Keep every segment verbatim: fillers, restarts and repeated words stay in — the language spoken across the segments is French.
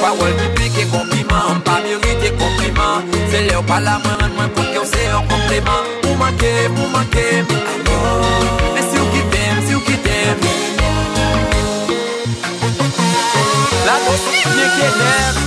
parole qui pique compliment, pas mérité compliment. C'est l'air pas la main, moi pour que c'est un complément. Pour manquer, pour manquer, mais si vous qui t'aime, si vous qui t'aime. La douce qui vient qui est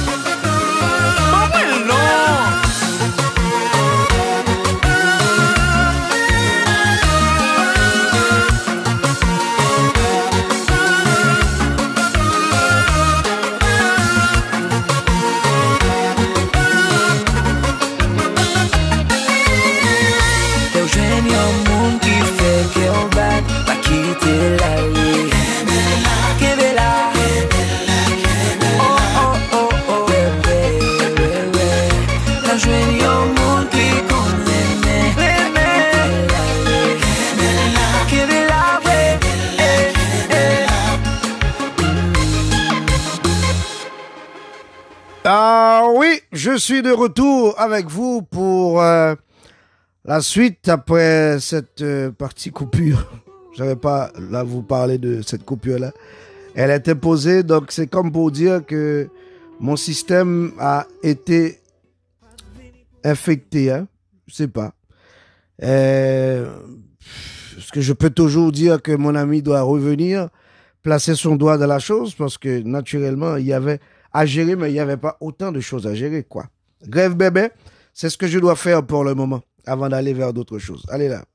Ah oui, je suis de retour avec vous pour euh, la suite après cette euh, partie coupure. Je n'avais pas là vous parler de cette coupure-là. Elle était posée, donc c'est comme pour dire que mon système a été infecté. Hein? Je sais pas. Euh, parce que je peux toujours dire que mon ami doit revenir, placer son doigt dans la chose, parce que naturellement, il y avait à gérer, mais il n'y avait pas autant de choses à gérer, quoi. Grève bébé, c'est ce que je dois faire pour le moment, avant d'aller vers d'autres choses. Allez là.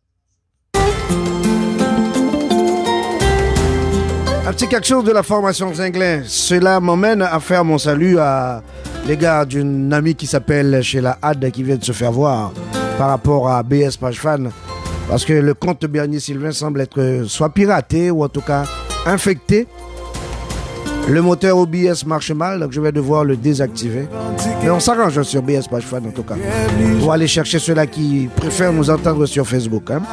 Un petit quelque chose de la formation Zinglin. Cela m'emmène à faire mon salut à l'égard d'une amie qui s'appelle Sheila Had, qui vient de se faire voir par rapport à B S Page Fan. Parce que le compte Bernier Sylvain semble être soit piraté ou en tout cas infecté. Le moteur O B S marche mal, donc je vais devoir le désactiver. Mais on s'arrange sur B S Page Fan en tout cas. Pour aller chercher ceux-là qui préfèrent nous entendre sur Facebook. Hein?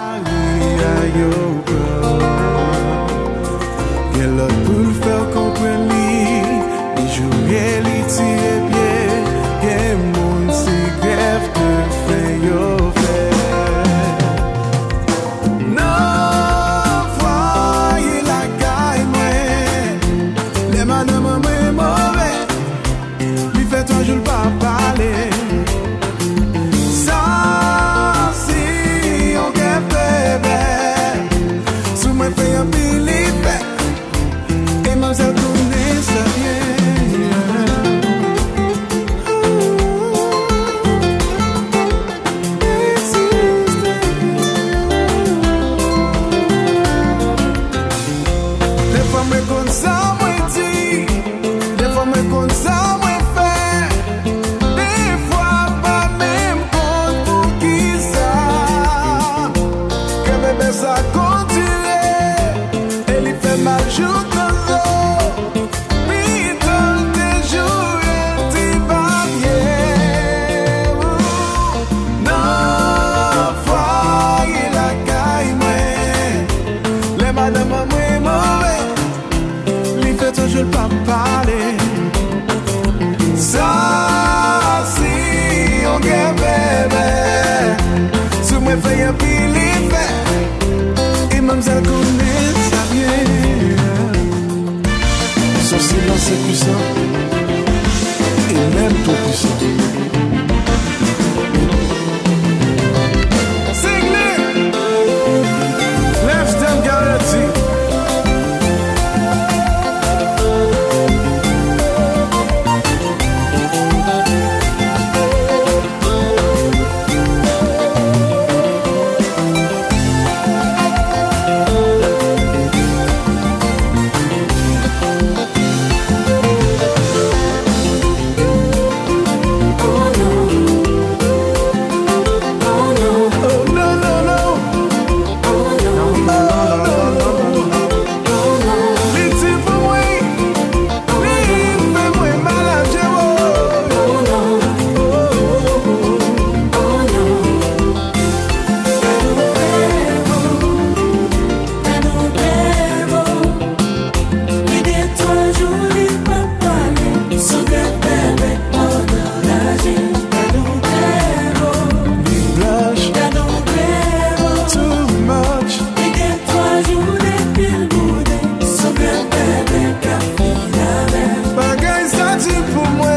Bagay sa ti pou mwen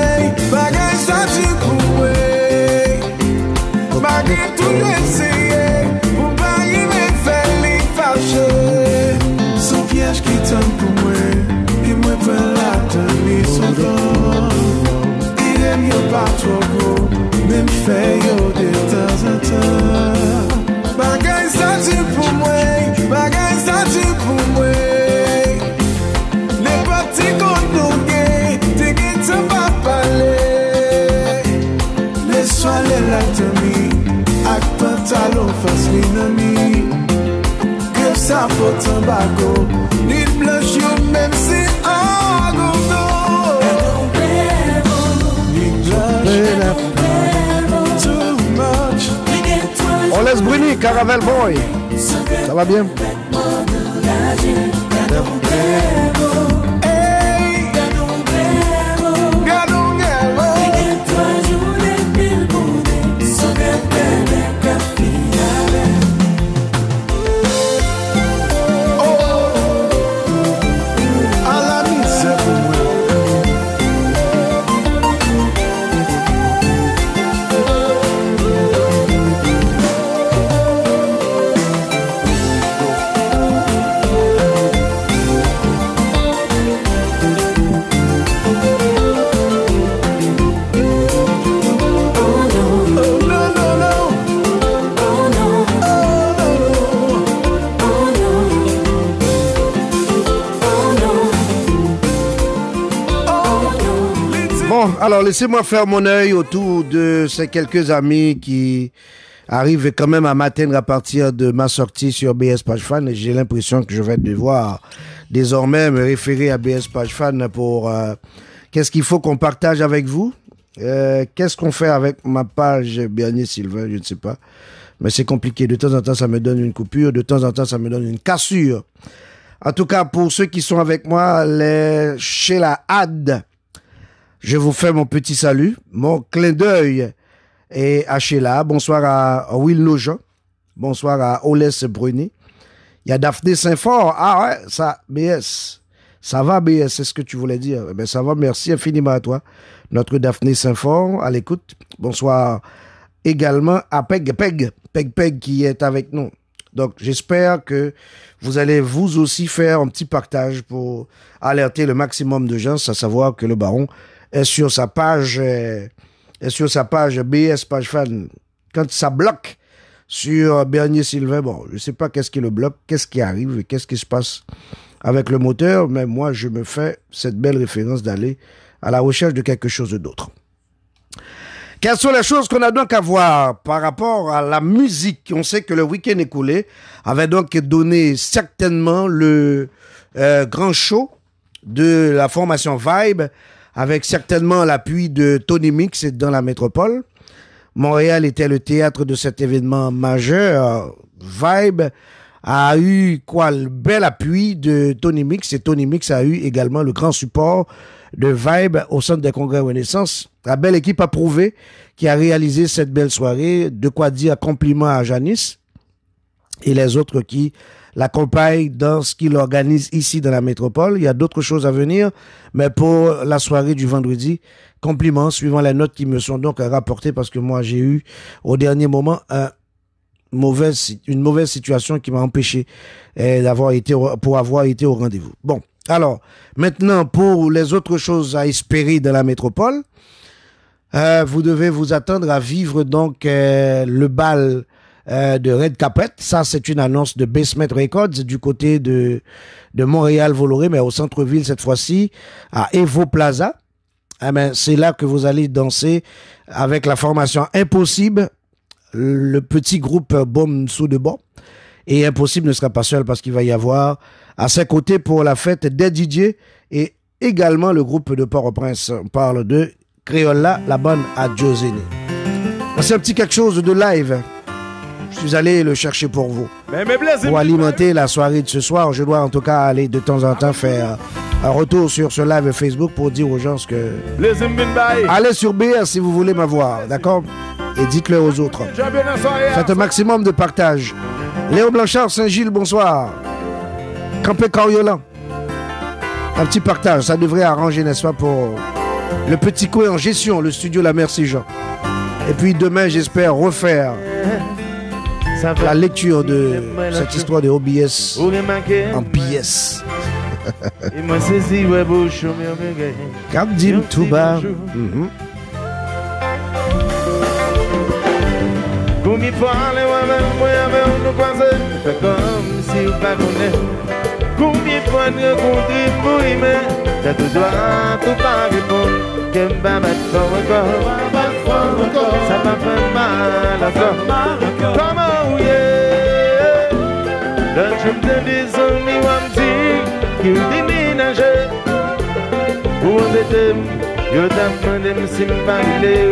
tobacco, need blush you, même si I don't know. Need blush too much. On laisse Bruni, Caramel Boy. Ça va bien? Alors, laissez-moi faire mon œil autour de ces quelques amis qui arrivent quand même à m'atteindre à partir de ma sortie sur B S Page Fan. Et j'ai l'impression que je vais devoir désormais me référer à B S Page Fan pour euh, qu'est-ce qu'il faut qu'on partage avec vous. Euh, qu'est-ce qu'on fait avec ma page Bernier Sylvain, je ne sais pas. Mais c'est compliqué. De temps en temps, ça me donne une coupure. De temps en temps, ça me donne une cassure. En tout cas, pour ceux qui sont avec moi, les chez la H A D, je vous fais mon petit salut, mon clin d'œil et à Sheila. Bonsoir à Will Nogent. Bonsoir à Olès Bruni. Il y a Daphné Saint-Fort. Ah ouais, ça, B S. Ça va, B S, c'est ce que tu voulais dire. Eh bien, ça va, merci infiniment à toi. Notre Daphné Saint-Fort, à l'écoute. Bonsoir également à Peg Peg. Peg Peg qui est avec nous. Donc, j'espère que vous allez vous aussi faire un petit partage pour alerter le maximum de gens, à savoir que le baron est sur sa page, est sur sa page B S Page Fan. Quand ça bloque sur Bernier Sylvain, bon, je sais pas qu'est-ce qui le bloque, qu'est-ce qui arrive, qu'est-ce qui se passe avec le moteur, mais moi, je me fais cette belle référence d'aller à la recherche de quelque chose d'autre. Quelles sont les choses qu'on a donc à voir par rapport à la musique? On sait que le week-end écoulé avait donc donné certainement le euh, grand show de la formation Vibe, avec certainement l'appui de Tony Mix dans la métropole. Montréal était le théâtre de cet événement majeur. Vibe a eu quoi, le bel appui de Tony Mix, et Tony Mix a eu également le grand support de Vibe au Centre des Congrès Renaissance. La belle équipe approuvée qui a réalisé cette belle soirée. De quoi dire compliment à Janice et les autres qui l'accompagne dans ce qu'il organise ici dans la métropole. Il y a d'autres choses à venir, mais pour la soirée du vendredi, compliments suivant les notes qui me sont donc rapportées, parce que moi j'ai eu au dernier moment un mauvaise, une mauvaise situation qui m'a empêché eh, d'avoir été pour avoir été au rendez-vous. Bon, alors maintenant pour les autres choses à espérer dans la métropole, euh, vous devez vous attendre à vivre donc euh, le bal Euh, de Red Carpet. Ça, c'est une annonce de Basement Records du côté de de Montréal-Voloray, mais au centre-ville cette fois-ci, à Evo Plaza. Ah ben, c'est là que vous allez danser avec la formation Impossible, le petit groupe Baume sous de bon. Et Impossible ne sera pas seul parce qu'il va y avoir à ses côtés pour la fête des D J et également le groupe de Port-au-Prince. On parle de Créola, la bonne à Josene. C'est un petit quelque chose de live. Je suis allé le chercher pour vous. Mais, mais pour alimenter la soirée de ce soir, je dois en tout cas aller de temps en temps faire un retour sur ce live Facebook pour dire aux gens ce que... Allez sur B S si vous voulez m'avoir, d'accord? Et dites-le aux autres. Faites un maximum de partage. Léo Blanchard, Saint-Gilles, bonsoir. Campé Coriolan. Un petit partage, ça devrait arranger, n'est-ce pas, pour le petit coin en gestion, le studio La Merci Jean. Et puis demain, j'espère refaire la lecture de cette histoire de O B S en P S. Cap Dim Touba. Combien de fois les moi-même, moi-même, nous croisons, fait comme si vous pas connaissez. Combien de fois nous rencontrons pour aimer, t'as tout droit, tout pas répondre. Qu'elle va mettre fort encore, ça m'a fait mal encore. Comment ouiller, le Je me donne des amis ou un petit qui ont déménagé. Où on était, je t'ai demandé si me parler.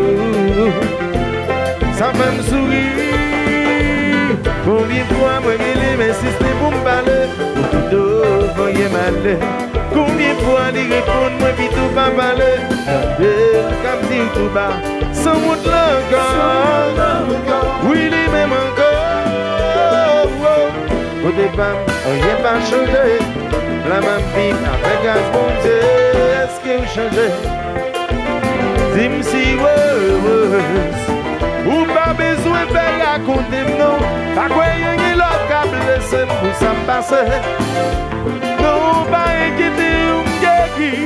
Ça fait me sourire. Combien de fois moi je l'ai insisté pour me parler. Ou plutôt, voyez mal. Combien de fois il répond moi puis tout pas parler. Comme dire tout bas, sans route là encore. Oui, les mêmes encore. Au départ, rien pas changé. La même vie avec gaz bon Dieu. Est-ce que vous changez? Dis-moi si ouais. Ou pas besoin de raconter non. Pas quoi y'en a l'autre câble de scène pour ça me passer. Non, pas inquiéter ou m'guérir.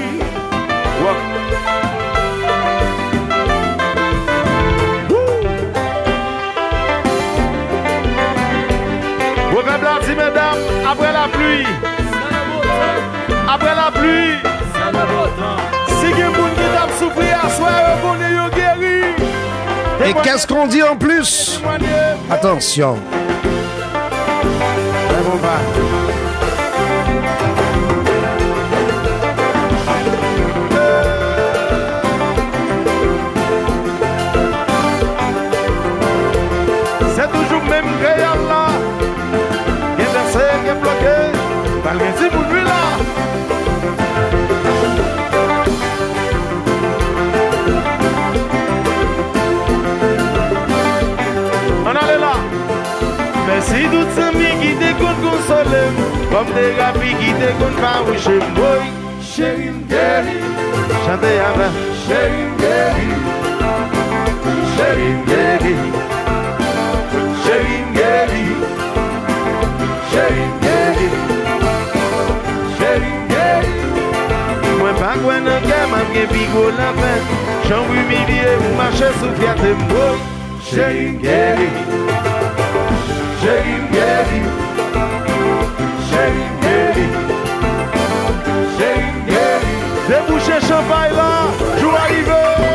Vous avez blâmé, mesdames, après la pluie. Après la pluie. Si quelqu'un qui t'a souffert à soi, vous n'êtes guéri. Et qu'est-ce qu'on dit en plus? Attention. C'est toujours même créole là. Qui est dansé, qui est bloqué. Malgré si vous lui là. Si tout amis qui te compte consoler, comme des rapis qui te compte faroucher, boy, chérie m'guéri, chantez avant, chérie m'guéri, chérie m'guéri, chérie m'guéri, chérie m'guéri, chérie m'guéri. Moi pas quoi nan ka m'a bien bigo la fin, j'en humilié ou marcher sous fierté, boy, chérie m'guéri. Chérie m'guéri, chérie m'guéri, chérie m'guéri. Débouchez champagne là, jour arrivé.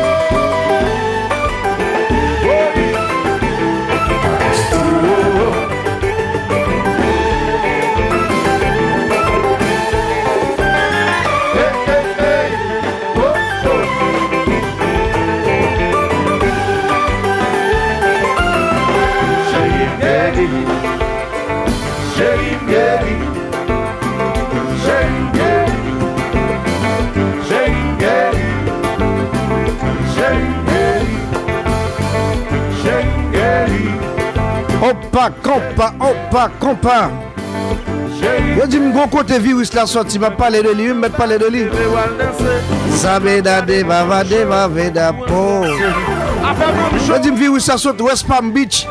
Chérie m'guéri, chérie m'guéri, chérie m'guéri, chérie m'guéri, chérie m'guéri. Opa, compa, opa, compa. Yo dis m'gon côté virus la sorti, m'a parler de lui, m'a parler de lui. Zabeda de bava de baveda po. Yo dis virus la sorti West Palm Beach.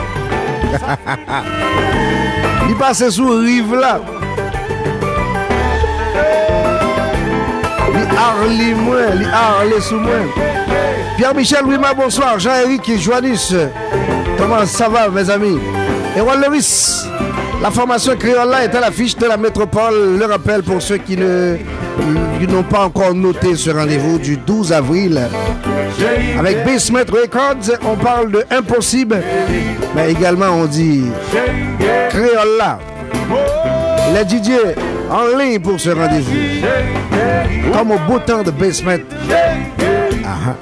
Il passe sous rive là. Il harle moi, il harle sous moi. Pierre-Michel, oui, ma bonsoir. Jean-Éric et Joannis. Comment ça va, mes amis? Et Juan Lewis, la formation créole là est à l'affiche de la métropole. Le rappel pour ceux qui ne qui n'ont pas encore noté ce rendez-vous du douze avril. Avec Basement Records, on parle de Impossible, mais également on dit créole là. Les D J en ligne pour ce rendez-vous. Comme au beau temps de Basement. Ah,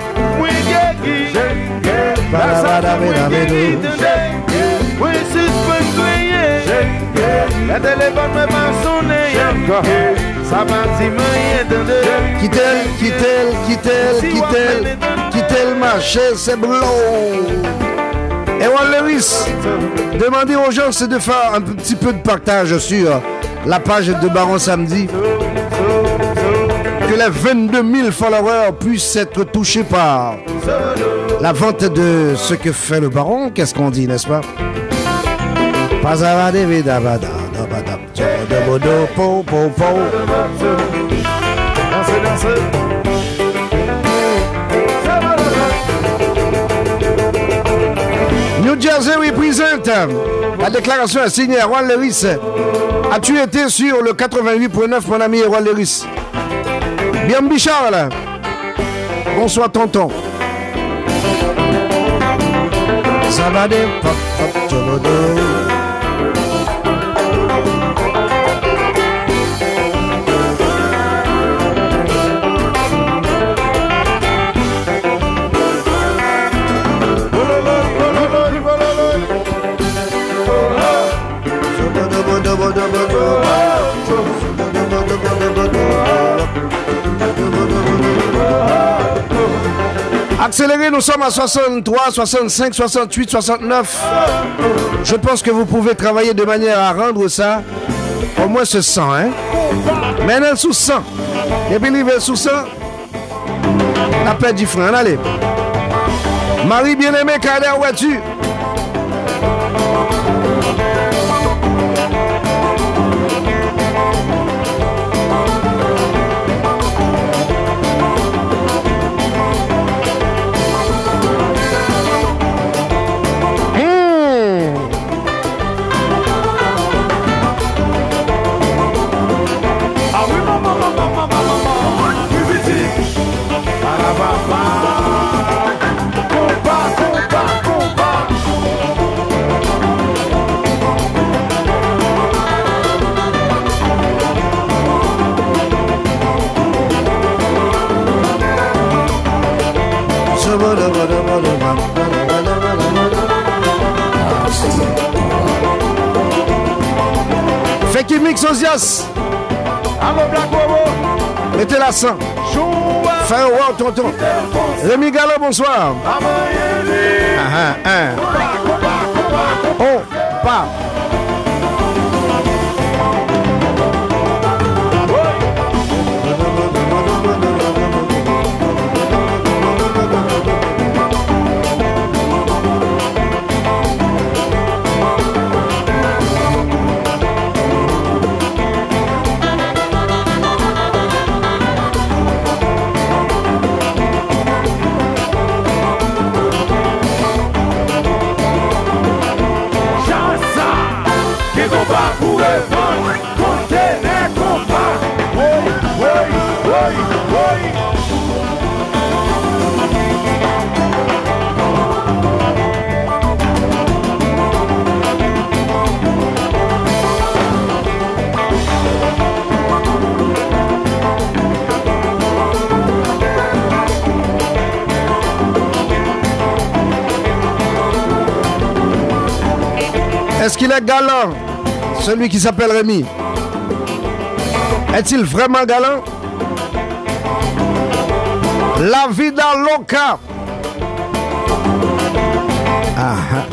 la téléphone me pas sonné encore. Ça m'a dit mais quitte-elle, quitte-elle, quitte-elle, quitte-elle, quitte-elle marché, c'est blond. Et Juan Lewis, demandez aux gens c'est de faire un petit peu de partage sur la page de Baron Samedi. Que les vingt-deux mille followers puissent être touchés par la vente de ce que fait le Baron. Qu'est-ce qu'on dit, n'est-ce pas? New Jersey représente. La déclaration est signée à Juan Lewis. As-tu été sur le quatre-vingt-huit point neuf, mon ami Juan Lewis? Bien Bichard là. Bonsoir tonton. Ça va des pop pop Accélérez, nous sommes à soixante-trois, soixante-cinq, soixante-huit, soixante-neuf. Je pense que vous pouvez travailler de manière à rendre ça au moins ce cent. Hein? Maintenant sous cent. Et puis l'hiver sous cent. La paix du frein. Allez. Marie bien-aimée, Kader, où es-tu? Fait qu'il mixe Osias. Mettez la sang. Fais un wow, tonton. Rémi Gallo, bonsoir. Ah, ah, ah. Oh, pas. Est-ce qu'il est galant, celui qui s'appelle Rémi? Est-il vraiment galant? La vida loca. Ah.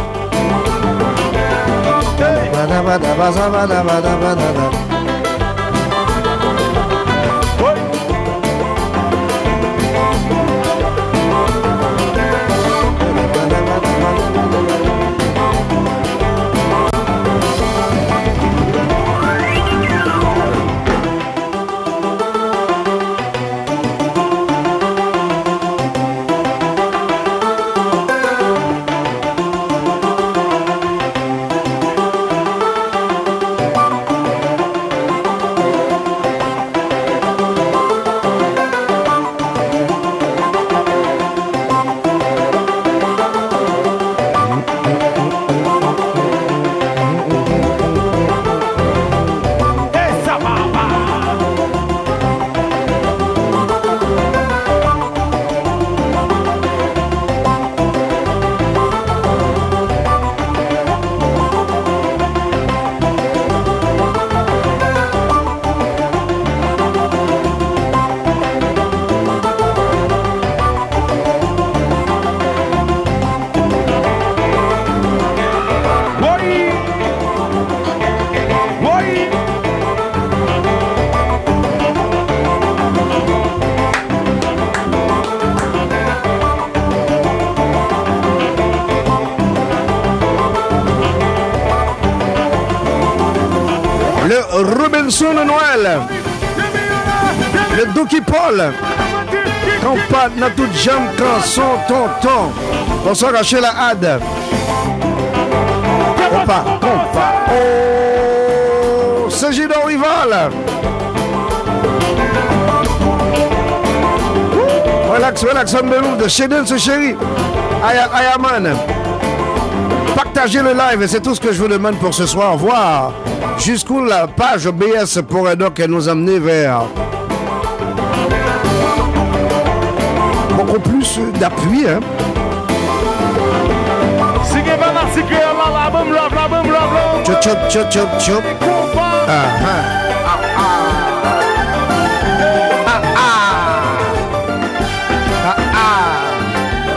Robinson Noël, le Dookie Paul, Campat n'a tout jam quand son tonton. Bonsoir Rachel Had. Compa, compa. Oh, Sagido Rival. Relax, relax, on me de Chédel ce chéri. Aya, Aya man. Partagez le live, c'est tout ce que je vous demande pour ce soir. Voir jusqu'où la page B S pourrait donc nous amener vers beaucoup plus d'appui. Hein. Chop, chop, chop, chop, chop. Ah, ah. Ah, ah. Ah, ah. Ah, ah.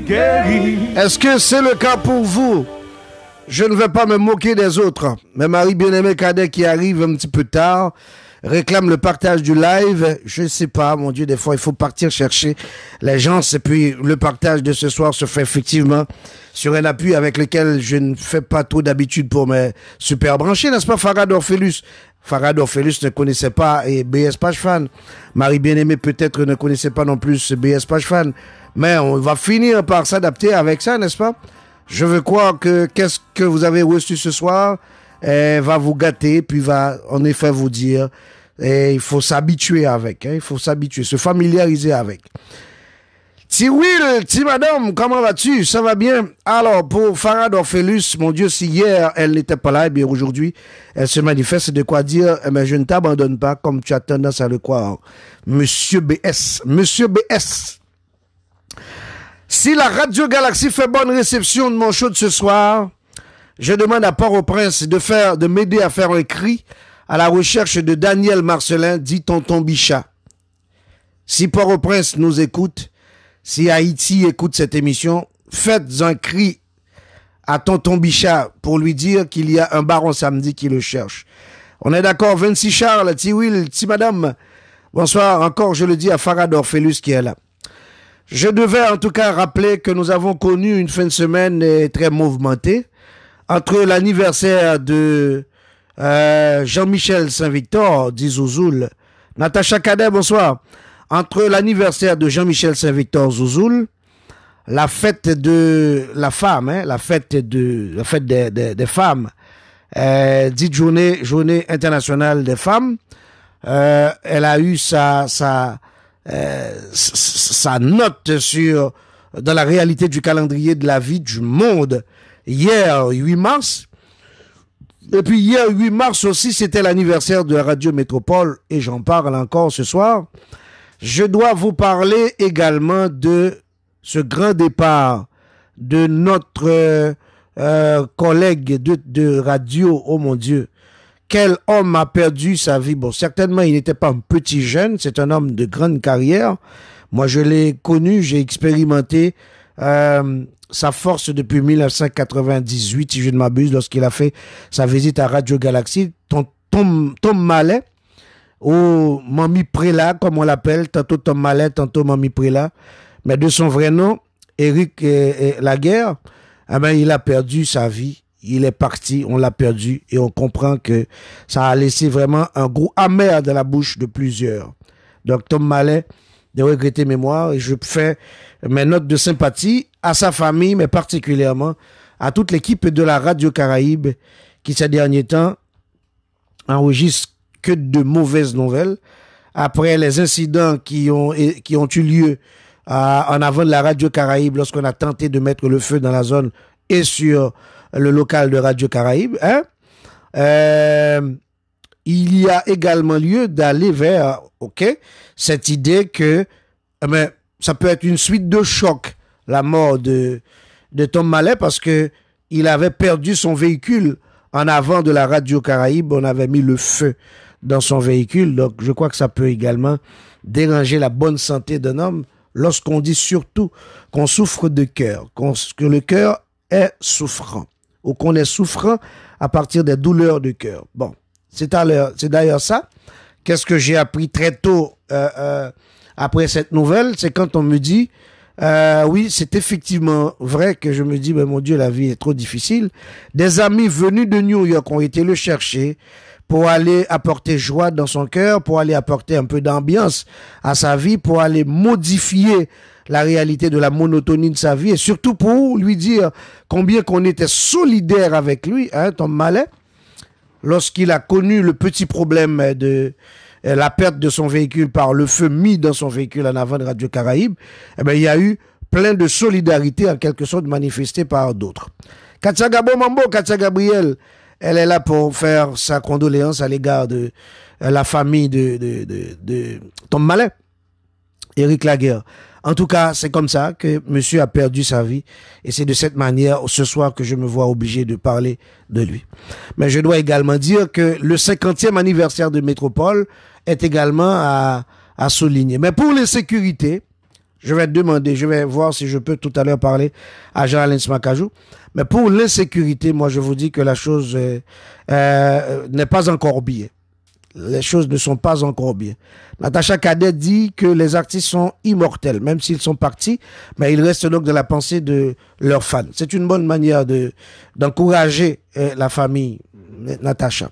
guéri. Est-ce que c'est le cas pour vous? Je ne vais pas me moquer des autres. Mais Marie bien-aimée Cadet qui arrive un petit peu tard réclame le partage du live. Je ne sais pas, mon Dieu, des fois il faut partir chercher les gens. Et puis le partage de ce soir se fait effectivement sur un appui avec lequel je ne fais pas trop d'habitude pour mes super branchés, n'est-ce pas, Farad Orphelus? Farad Orphelus ne connaissait pas et B S Page Fan. Marie bien-aimée peut-être ne connaissait pas non plus B S Page Fan. Mais on va finir par s'adapter avec ça, n'est-ce pas? Je veux croire que qu'est-ce que vous avez reçu ce soir eh, va vous gâter, puis va en effet vous dire, eh, il faut s'habituer avec, hein, il faut s'habituer, se familiariser avec. Ti Will, ti madame, comment vas-tu? Ça va bien? Alors, pour Farad Orphelus, mon Dieu, si hier elle n'était pas là, eh bien aujourd'hui, elle se manifeste, c'est de quoi dire, eh bien, je ne t'abandonne pas comme tu as tendance à le croire. Monsieur B S, Monsieur B S. Si la Radio Galaxie fait bonne réception de mon show de ce soir, je demande à Port-au-Prince de faire, de m'aider à faire un cri à la recherche de Daniel Marcelin, dit Tonton Bichat. Si Port-au-Prince nous écoute, si Haïti écoute cette émission, faites un cri à Tonton Bichat pour lui dire qu'il y a un baron samedi qui le cherche. On est d'accord, vingt-six Charles, ti Will, ti madame. Bonsoir, encore je le dis à Farad Orphelus qui est là. Je devais en tout cas rappeler que nous avons connu une fin de semaine très mouvementée entre l'anniversaire de euh, Jean-Michel Saint-Victor, dit Zouzoul. Natacha Cadet, bonsoir. Entre l'anniversaire de Jean-Michel Saint-Victor Zouzoul, la fête de la femme, hein, la fête de la fête des, des, des femmes, euh, dite journée journée internationale des femmes, euh, elle a eu sa sa Euh, sa note sur dans la réalité du calendrier de la vie du monde hier huit mars, et puis hier huit mars aussi c'était l'anniversaire de Radio Métropole et j'en parle encore ce soir. Je dois vous parler également de ce grand départ de notre euh, euh, collègue de, de radio. Oh mon Dieu, quel homme a perdu sa vie? Bon, certainement, il n'était pas un petit jeune, c'est un homme de grande carrière. Moi, je l'ai connu, j'ai expérimenté euh, sa force depuis mille neuf cent quatre-vingt-dix-huit, si je ne m'abuse, lorsqu'il a fait sa visite à Radio Galaxie. Tom, Tom, Tom Mallet, ou Mami Préla, comme on l'appelle, tantôt Tom Mallet, tantôt Mami Préla, mais de son vrai nom, Éric eh, eh, Laguerre, eh ben, il a perdu sa vie. Il est parti, on l'a perdu et on comprend que ça a laissé vraiment un goût amer dans la bouche de plusieurs. Donc Tom Mallet, de regretter mémoire, et je fais mes notes de sympathie à sa famille, mais particulièrement à toute l'équipe de la Radio Caraïbe qui ces derniers temps enregistre que de mauvaises nouvelles. Après les incidents qui ont, qui ont eu lieu à, en avant de la Radio Caraïbe lorsqu'on a tenté de mettre le feu dans la zone et sur le local de Radio Caraïbe, hein? Euh, il y a également lieu d'aller vers, ok, cette idée que, mais ça peut être une suite de chocs, la mort de, de Tom Mallet, parce que il avait perdu son véhicule en avant de la Radio Caraïbe, on avait mis le feu dans son véhicule, donc je crois que ça peut également déranger la bonne santé d'un homme lorsqu'on dit surtout qu'on souffre de cœur, qu'on, que le cœur est souffrant, ou qu'on est souffrant à partir des douleurs du cœur. Bon, c'est, à l'heure, c'est d'ailleurs ça. Qu'est-ce que j'ai appris très tôt euh, euh, après cette nouvelle? C'est quand on me dit, euh, oui, c'est effectivement vrai que je me dis, ben, mon Dieu, la vie est trop difficile. Des amis venus de New York ont été le chercher pour aller apporter joie dans son cœur, pour aller apporter un peu d'ambiance à sa vie, pour aller modifier la réalité de la monotonie de sa vie et surtout pour lui dire combien qu'on était solidaire avec lui, hein, Tom Mallet, lorsqu'il a connu le petit problème de euh, la perte de son véhicule par le feu mis dans son véhicule en avant de Radio Caraïbe, eh ben, il y a eu plein de solidarité en quelque sorte manifestée par d'autres. Katia Gabo Mambo, Katia Gabriel, elle est là pour faire sa condoléance à l'égard de euh, la famille de, de, de, de Tom Mallet, Éric Laguerre. En tout cas, c'est comme ça que monsieur a perdu sa vie et c'est de cette manière ce soir que je me vois obligé de parler de lui. Mais je dois également dire que le cinquantième anniversaire de Métropole est également à, à souligner. Mais pour les sécurités, Je vais demander, je vais voir si je peux tout à l'heure parler à Jean-Alain Smakajou. Mais pour l'insécurité, moi, je vous dis que la chose euh, euh, n'est pas encore bien. Les choses ne sont pas encore bien. Natacha Cadet dit que les artistes sont immortels, même s'ils sont partis, mais ils restent donc dans la pensée de leurs fans. C'est une bonne manière de d'encourager euh, la famille, Natacha.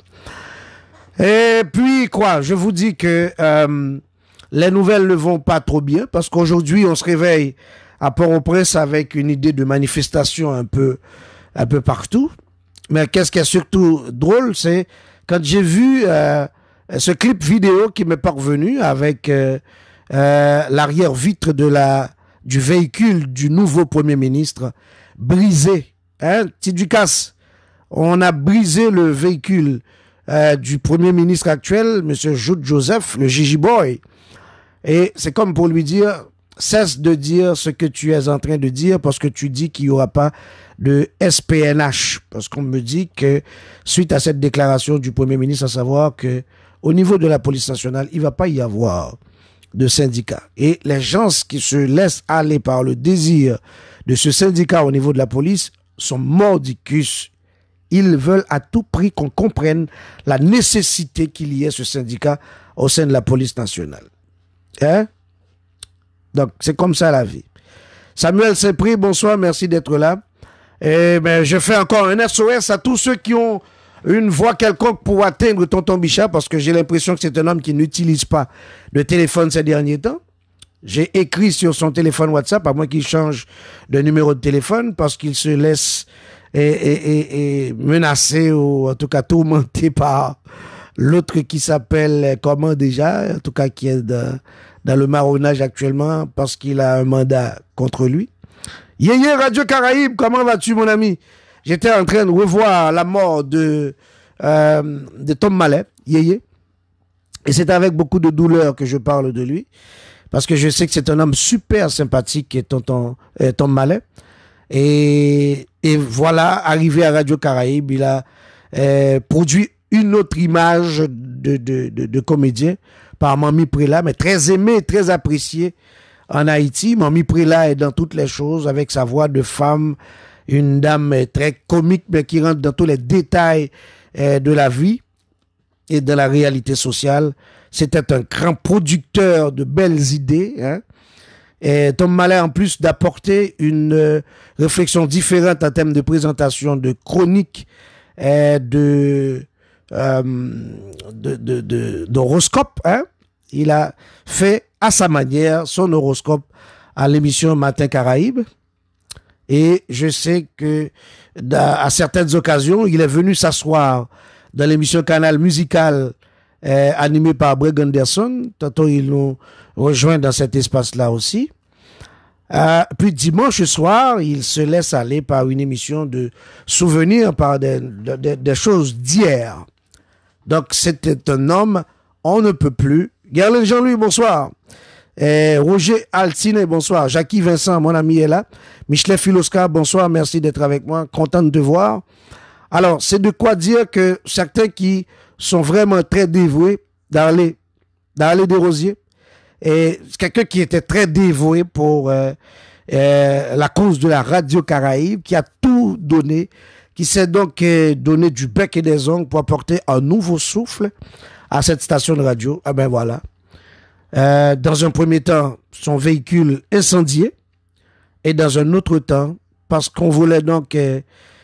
Et puis, quoi, je vous dis que euh, les nouvelles ne vont pas trop bien, parce qu'aujourd'hui, on se réveille à Port-au-Prince avec une idée de manifestation un peu, un peu partout. Mais qu'est-ce qui est surtout drôle, c'est quand j'ai vu euh, ce clip vidéo qui m'est parvenu avec euh, euh, l'arrière-vitre de la du véhicule du nouveau Premier ministre brisé. Hein, Tidukas, on a brisé le véhicule euh, du Premier ministre actuel, M. Jude Joseph, le Gigi Boy. Et c'est comme pour lui dire, cesse de dire ce que tu es en train de dire parce que tu dis qu'il n'y aura pas de S P N H. Parce qu'on me dit que suite à cette déclaration du Premier ministre, à savoir que au niveau de la police nationale, il ne va pas y avoir de syndicat. Et les gens qui se laissent aller par le désir de ce syndicat au niveau de la police sont mordicus. Ils veulent à tout prix qu'on comprenne la nécessité qu'il y ait ce syndicat au sein de la police nationale. Hein? Donc, c'est comme ça la vie. Samuel Saint-Prix, bonsoir, merci d'être là. Et ben, je fais encore un S O S à tous ceux qui ont une voix quelconque pour atteindre Tonton Bichat, parce que j'ai l'impression que c'est un homme qui n'utilise pas de téléphone ces derniers temps. J'ai écrit sur son téléphone WhatsApp, à moins qu'il change de numéro de téléphone, parce qu'il se laisse et, et, et, et menacer, ou en tout cas tourmenté par l'autre qui s'appelle, comment déjà, en tout cas qui est dans, dans le marronnage actuellement, parce qu'il a un mandat contre lui. Yéyé Radio Caraïbe, comment vas-tu mon ami? J'étais en train de revoir la mort de, euh, de Tom Mallet, Yéyé. Et c'est avec beaucoup de douleur que je parle de lui. Parce que je sais que c'est un homme super sympathique, et tonton, euh, Tom Mallet. Et, et voilà, arrivé à Radio Caraïbe, il a euh, produit une autre image de, de, de, de comédien par Mami Préla, mais très aimé, très apprécié en Haïti. Mami Préla est dans toutes les choses, avec sa voix de femme, une dame très comique, mais qui rentre dans tous les détails euh, de la vie et de la réalité sociale. C'était un grand producteur de belles idées. Hein? Et Tom Mallet, en plus d'apporter une euh, réflexion différente en termes de présentation, de chronique, euh, de, euh, de, de, de, d'horoscope, hein? Il a fait à sa manière son horoscope à l'émission Matin Caraïbe. Et je sais que à certaines occasions, il est venu s'asseoir dans l'émission Canal Musical euh, animée par Greg Anderson. Tantôt, ils nous rejoint dans cet espace-là aussi. Euh, puis dimanche soir, il se laisse aller par une émission de souvenirs, par des, des, des choses d'hier. Donc, c'était un homme, on ne peut plus. Gerlin Jean-Louis, bonsoir. Eh, Roger Altine, bonsoir. Jackie Vincent, mon ami, est là. Michelet Filosca, bonsoir. Merci d'être avec moi. Content de te voir. Alors, c'est de quoi dire que certains qui sont vraiment très dévoués dans les, dans les Desrosiers, et quelqu'un qui était très dévoué pour euh, euh, la cause de la Radio Caraïbe, qui a tout donné, qui s'est donc euh, donné du bec et des ongles pour apporter un nouveau souffle à cette station de radio. Ah ben voilà. Euh, dans un premier temps, son véhicule incendié, et dans un autre temps, parce qu'on voulait donc euh,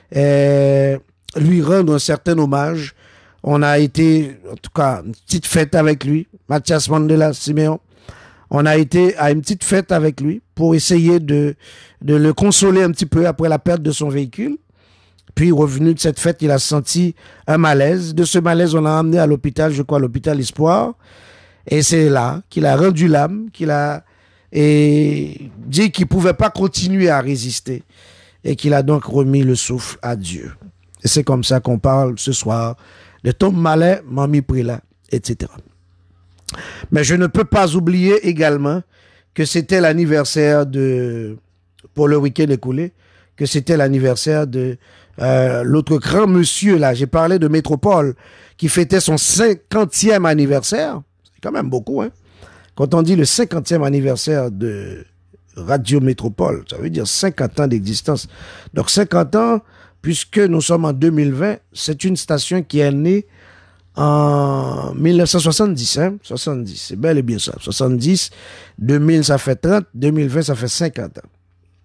euh, lui rendre un certain hommage, on a été, en tout cas, une petite fête avec lui, Mathias Mandela Siméon, on a été à une petite fête avec lui pour essayer de, de le consoler un petit peu après la perte de son véhicule. Puis, revenu de cette fête, il a senti un malaise. De ce malaise, on l'a emmené à l'hôpital, je crois, l'hôpital Espoir. Et c'est là qu'il a rendu l'âme, qu'il a et dit qu'il pouvait pas continuer à résister. Et qu'il a donc remis le souffle à Dieu. Et c'est comme ça qu'on parle ce soir de Tom Mallet, Mami Préla, et cetera. Mais je ne peux pas oublier également que c'était l'anniversaire de, pour le week-end écoulé, que c'était l'anniversaire de euh, l'autre grand monsieur, là, j'ai parlé de Métropole, qui fêtait son cinquantième anniversaire. C'est quand même beaucoup, hein. Quand on dit le cinquantième anniversaire de Radio Métropole. Ça veut dire cinquante ans d'existence. Donc cinquante ans, puisque nous sommes en deux mille vingt, c'est une station qui est née en mille neuf cent soixante-dix, hein, soixante-dix, c'est bel et bien ça. soixante-dix, deux mille ça fait trente, deux mille vingt ça fait cinquante ans.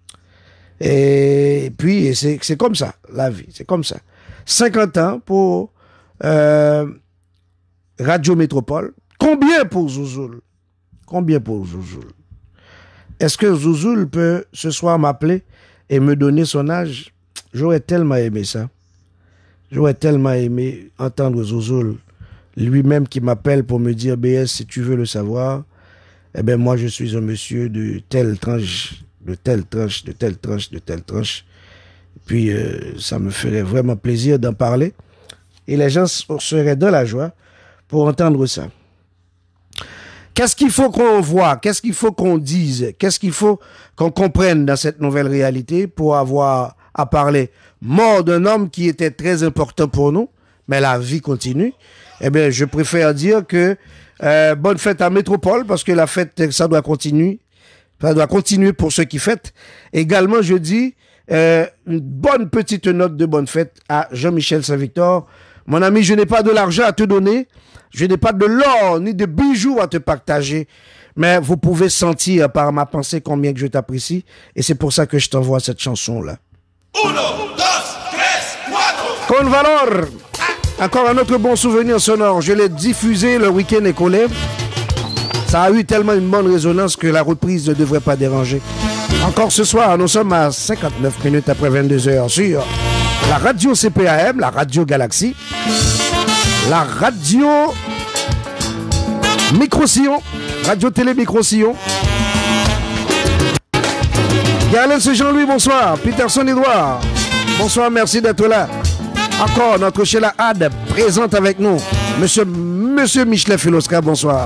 Et puis c'est c'est comme ça, la vie, c'est comme ça. cinquante ans pour euh, Radio Métropole. Combien pour Zouzoul? Combien pour Zouzoul? Est-ce que Zouzoul peut ce soir m'appeler et me donner son âge? J'aurais tellement aimé ça. J'aurais tellement aimé entendre Zouzoul lui-même qui m'appelle pour me dire « B S, si tu veux le savoir, eh bien moi je suis un monsieur de telle tranche, de telle tranche, de telle tranche, de telle tranche. » Puis euh, ça me ferait vraiment plaisir d'en parler. Et les gens seraient dans la joie pour entendre ça. Qu'est-ce qu'il faut qu'on voit? Qu'est-ce qu'il faut qu'on dise? Qu'est-ce qu'il faut qu'on comprenne dans cette nouvelle réalité pour avoir à parler mort d'un homme qui était très important pour nous, mais la vie continue? Eh bien, je préfère dire que euh, bonne fête à Métropole, parce que la fête, ça doit continuer. Ça doit continuer pour ceux qui fêtent. Également, je dis euh, une bonne petite note de bonne fête à Jean-Michel Saint-Victor. Mon ami, je n'ai pas de l'argent à te donner. Je n'ai pas de l'or ni de bijoux à te partager. Mais vous pouvez sentir par ma pensée combien que je t'apprécie. Et c'est pour ça que je t'envoie cette chanson-là. Uno, dos, tres, cuatro. Con valor. Encore un autre bon souvenir sonore. Je l'ai diffusé le week-end écoulé. Ça a eu tellement une bonne résonance que la reprise ne devrait pas déranger. Encore ce soir, nous sommes à cinquante-neuf minutes après vingt-deux heures sur la radio C P A M, la radio Galaxy, la radio Micro-Sillon, radio télé Micro-Sillon. Galen, c'est Jean-Louis, bonsoir. Peterson Edouard, bonsoir, merci d'être là. Encore notre Sheila Had présente avec nous. Monsieur, Monsieur Michelet Filoska, bonsoir.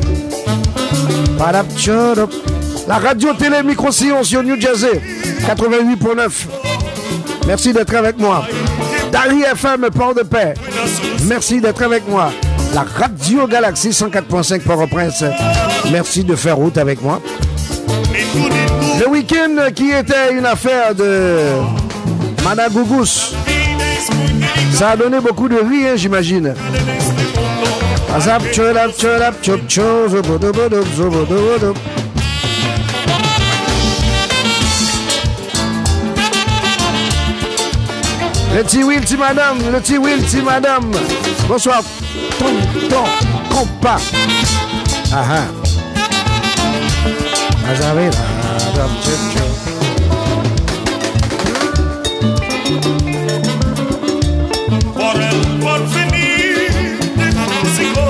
La radio télé Micro-Sillon sur New Jersey, quatre-vingt-huit point neuf. Merci d'être avec moi. Dari F M, Port-de-Paix. Merci d'être avec moi. La radio Galaxy cent quatre point cinq Port-au-Prince. Merci de faire route avec moi. Le week-end qui était une affaire de Managougous. Ça a donné beaucoup de riz, hein, j'imagine. Le petit Will, petit madame, le petit Will, petit madame. Bonsoir. Tonton, compas. Ah ah. Por el porvenir de músico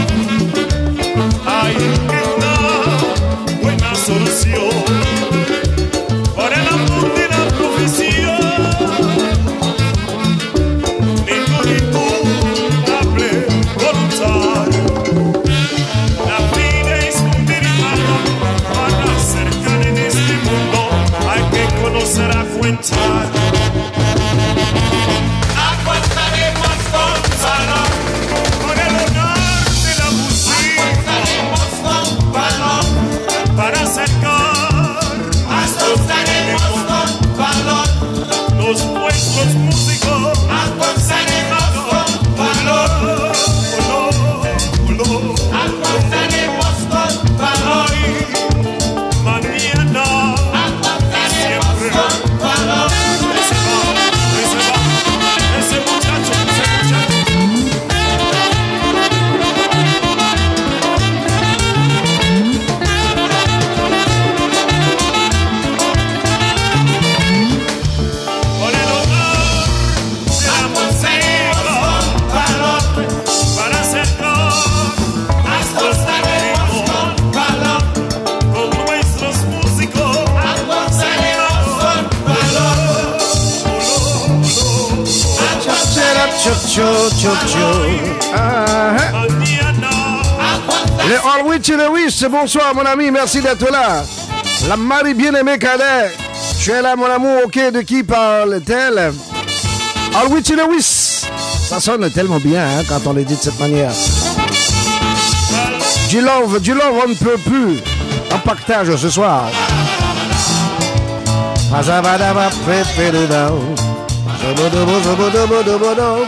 hay una buena solución. Por el amor de la profesión, ningún incumplable voluntario. La vida es un derivado para acercar en este mundo. Hay que conocer a cuentar. Los nuestros músicos avanzaremos con valor, avanzaremos con valor. Mañana avanzaremos con valor. Ese va, ese va, ese muchacho, ese Le All-Witch et le Wish, bonsoir mon ami, merci d'être là. La Marie bien-aimée Cadet, je suis là mon amour, ok, de qui parle-t-elle? All-Witch et le Wish, ça sonne tellement bien hein, quand on le dit de cette manière. Du love, du love on ne peut plus, en pactage ce soir. Pazabadaba peperuda. Zobodobo zobodobo dobodo.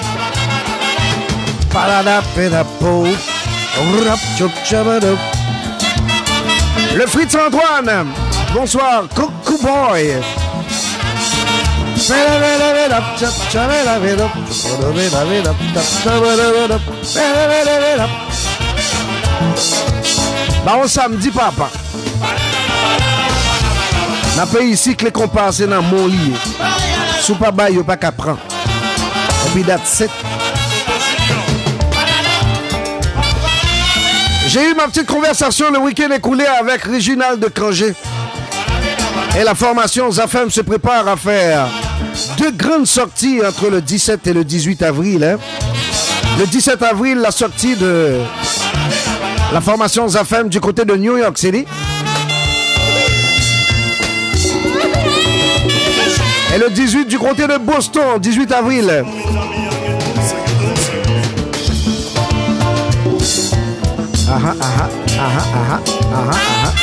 Palada pedapo. Rap chop chabado. Le Fritz Antoine. Bonsoir, Coucou Boy. Bah on samedi papa. N'a pas ici que les compas c'est dans mon lit. Sous pas bail pas qu'à prendre. Et puis date sept. J'ai eu ma petite conversation le week-end écoulé avec Réginald de Crangé. Et la formation Zafem se prépare à faire deux grandes sorties entre le dix-sept et le dix-huit avril. Hein. Le dix-sept avril, la sortie de la formation Zafem du côté de New York City. Et le dix-huit du côté de Boston, dix-huit avril. Ah ah ah ah ah ah ah ah.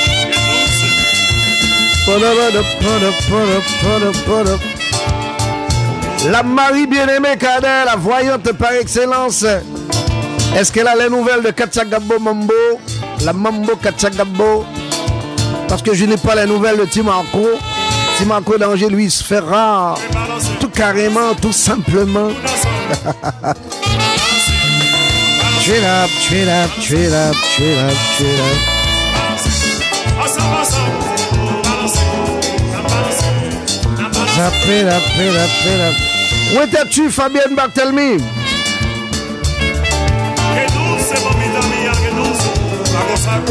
La Marie bien-aimée Kader, la voyante par excellence. Est-ce qu'elle a les nouvelles de Katchagabo Mambo? La Mambo Katchagabo? Parce que je n'ai pas les nouvelles de Timarco. Timarco d'Angers, lui, se fait rare. Tout carrément, tout simplement. Trade up, trade up, trade up, trade up, trade up. Trade up, trade up, trade up. Où étais-tu, Fabienne Barthelmy? Que dulce, mamita mía, que dulce. A gozar.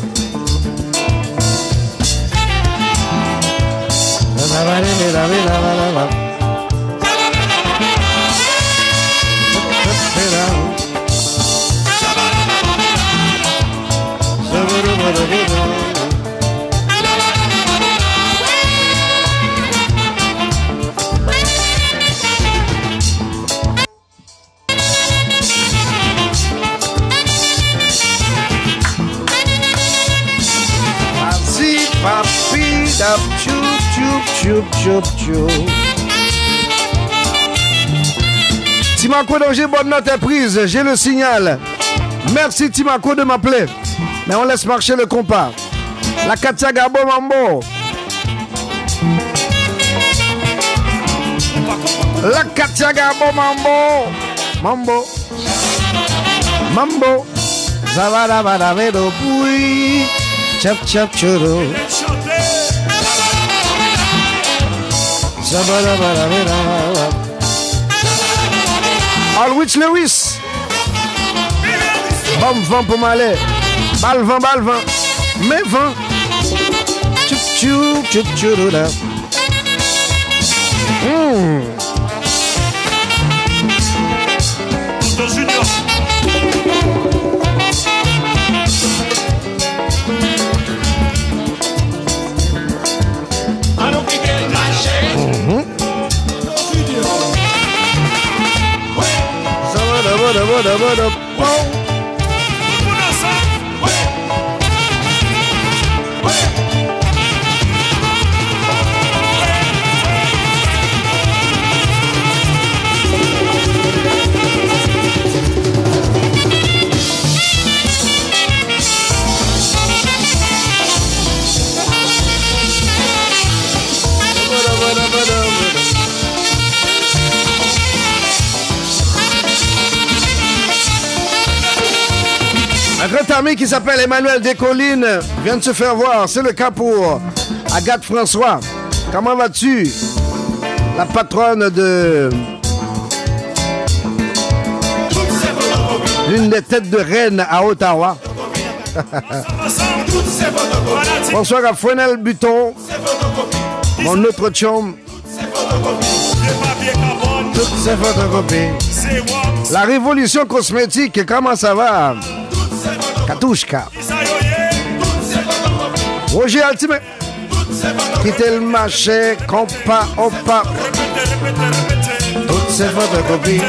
Choup, choup, choup, choup, choup. Timarco d'Angers, bonne note est prise. J'ai le signal. Merci Timarco de m'appeler. Mais on laisse marcher le compas. La Katchagabo Mambo. La Katchagabo Mambo. Mambo. Mambo. Zavadavadavedo Pui. Chap chap choro. Alwich Lewis. Bon vent pour m'aller. Bal vent, bal vent. Mais vent. Tchoup tchoup tchoup tchoup là. Hum. Junior. Un grand ami qui s'appelle Emmanuel Descollines vient de se faire voir. C'est le cas pour Agathe François. Comment vas-tu? La patronne de l'une des têtes de reine à Ottawa. Bonsoir à Fouenel Buton, mon autre chum. Toutes ces photocopies. La révolution cosmétique, comment ça va? Katouchka. Roger Altime. Quitter le marché, compas, opa. Toutes ces photocopies.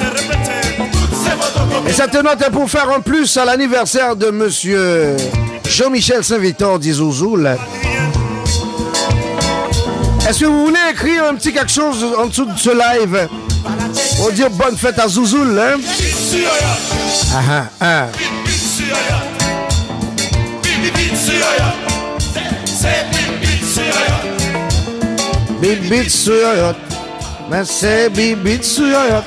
Et cette note est pour faire un plus à l'anniversaire de monsieur Jean-Michel Saint-Victor d'Izouzoul. Est-ce que vous voulez écrire un petit quelque chose en dessous de ce live pour dire bonne fête à Zouzoul, hein? Ah ah ah. Bibit sur yacht, mais c'est bibit sur yacht.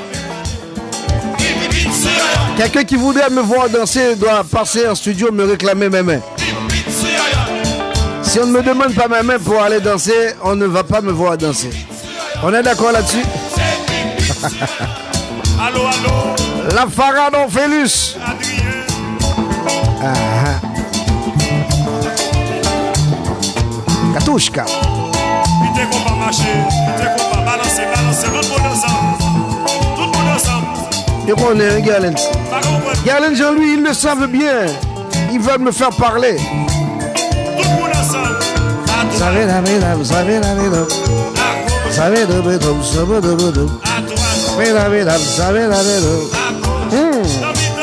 Quelqu'un qui voudrait me voir danser doit passer en studio me réclamer mes mains. Si on ne me demande pas mes mains pour aller danser, on ne va pas me voir danser. On est d'accord là-dessus? Allô, allô. La Faradon Félus. Ah, ah. Katouchka. Vite qu'on va marcher, vite qu'on va balancer, balancer, tout le monde ensemble. Tout le monde ensemble. Et on est un Galens. Galens, lui, ils le savent bien. Ils veulent me faire parler. Tout le monde ensemble. Vous savez la vida, vous savez la vida. Vous savez la vida, vous savez la vida. Vous savez la vida, vous savez la vida.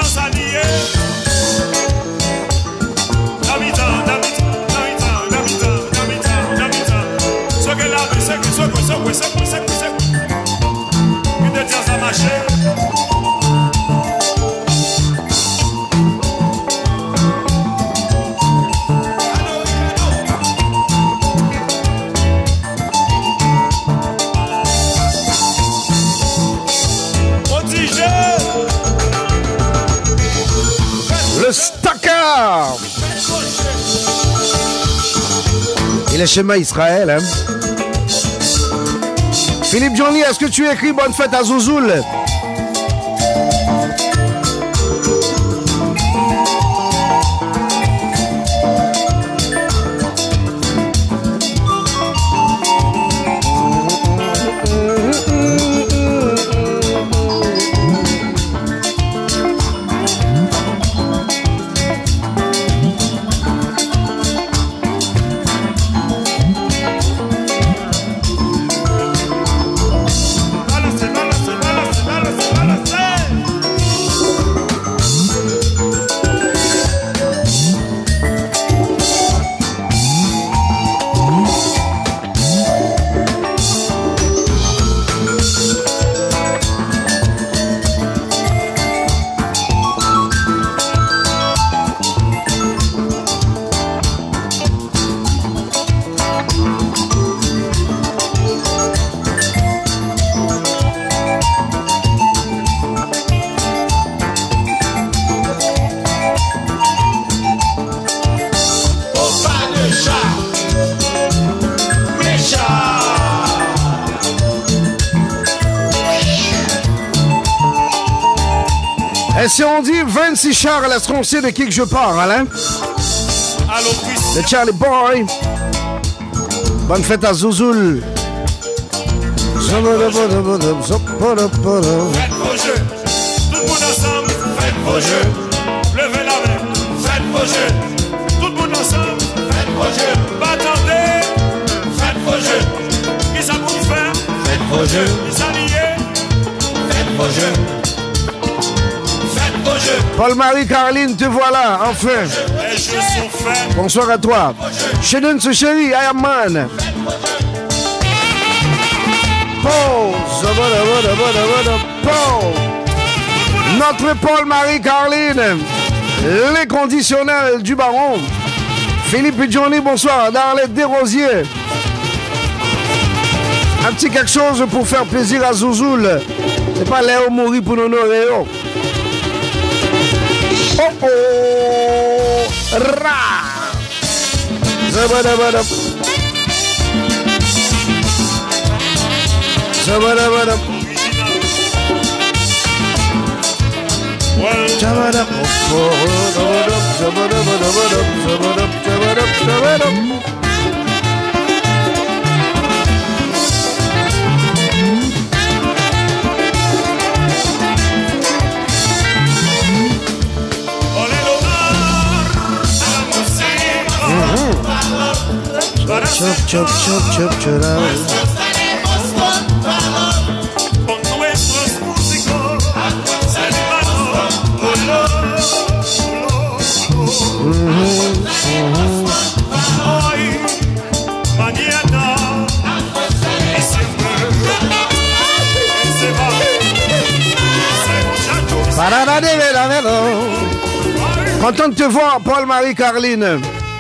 Le Stacker. Il est chez moi Israël, hein? Philippe Johnny, est-ce que tu écris bonne fête à Zouzoul? Et si on dit vingt-six chars, est-ce qu'on sait de qui que je parle, hein? Allô, Christian. Le Charlie Boy. Bonne fête à Zouzoul. Faites vos jeux. Tout le monde ensemble. Faites vos jeux. Levez la main. Faites vos jeux. Tout le monde ensemble. Faites vos jeux. Pas attendez. Faites vos jeux. Qui ça vous fait? Faites vos jeux. Qui s'allier? Faites vos jeux. Paul-Marie Caroline, te voilà, enfin. Les jeux sont faits. Bonsoir à toi. Shedon ce chéri, I am man. Pause. Pause. Notre Paul-Marie Caroline. Les conditionnels du baron. Philippe et Johnny, bonsoir. Darlette Desrosiers. Un petit quelque chose pour faire plaisir à Zouzoul. C'est pas Léo mourir pour nous honorer. Oh oh, ra. Zabadabadab. Zabadabadab. Zabadab. Zabadab. Zabadab. Zabadab. Zabadab. Zabadab. Chop, chop, chop, chop, chop, Content de te voir, Paul-Marie Carline.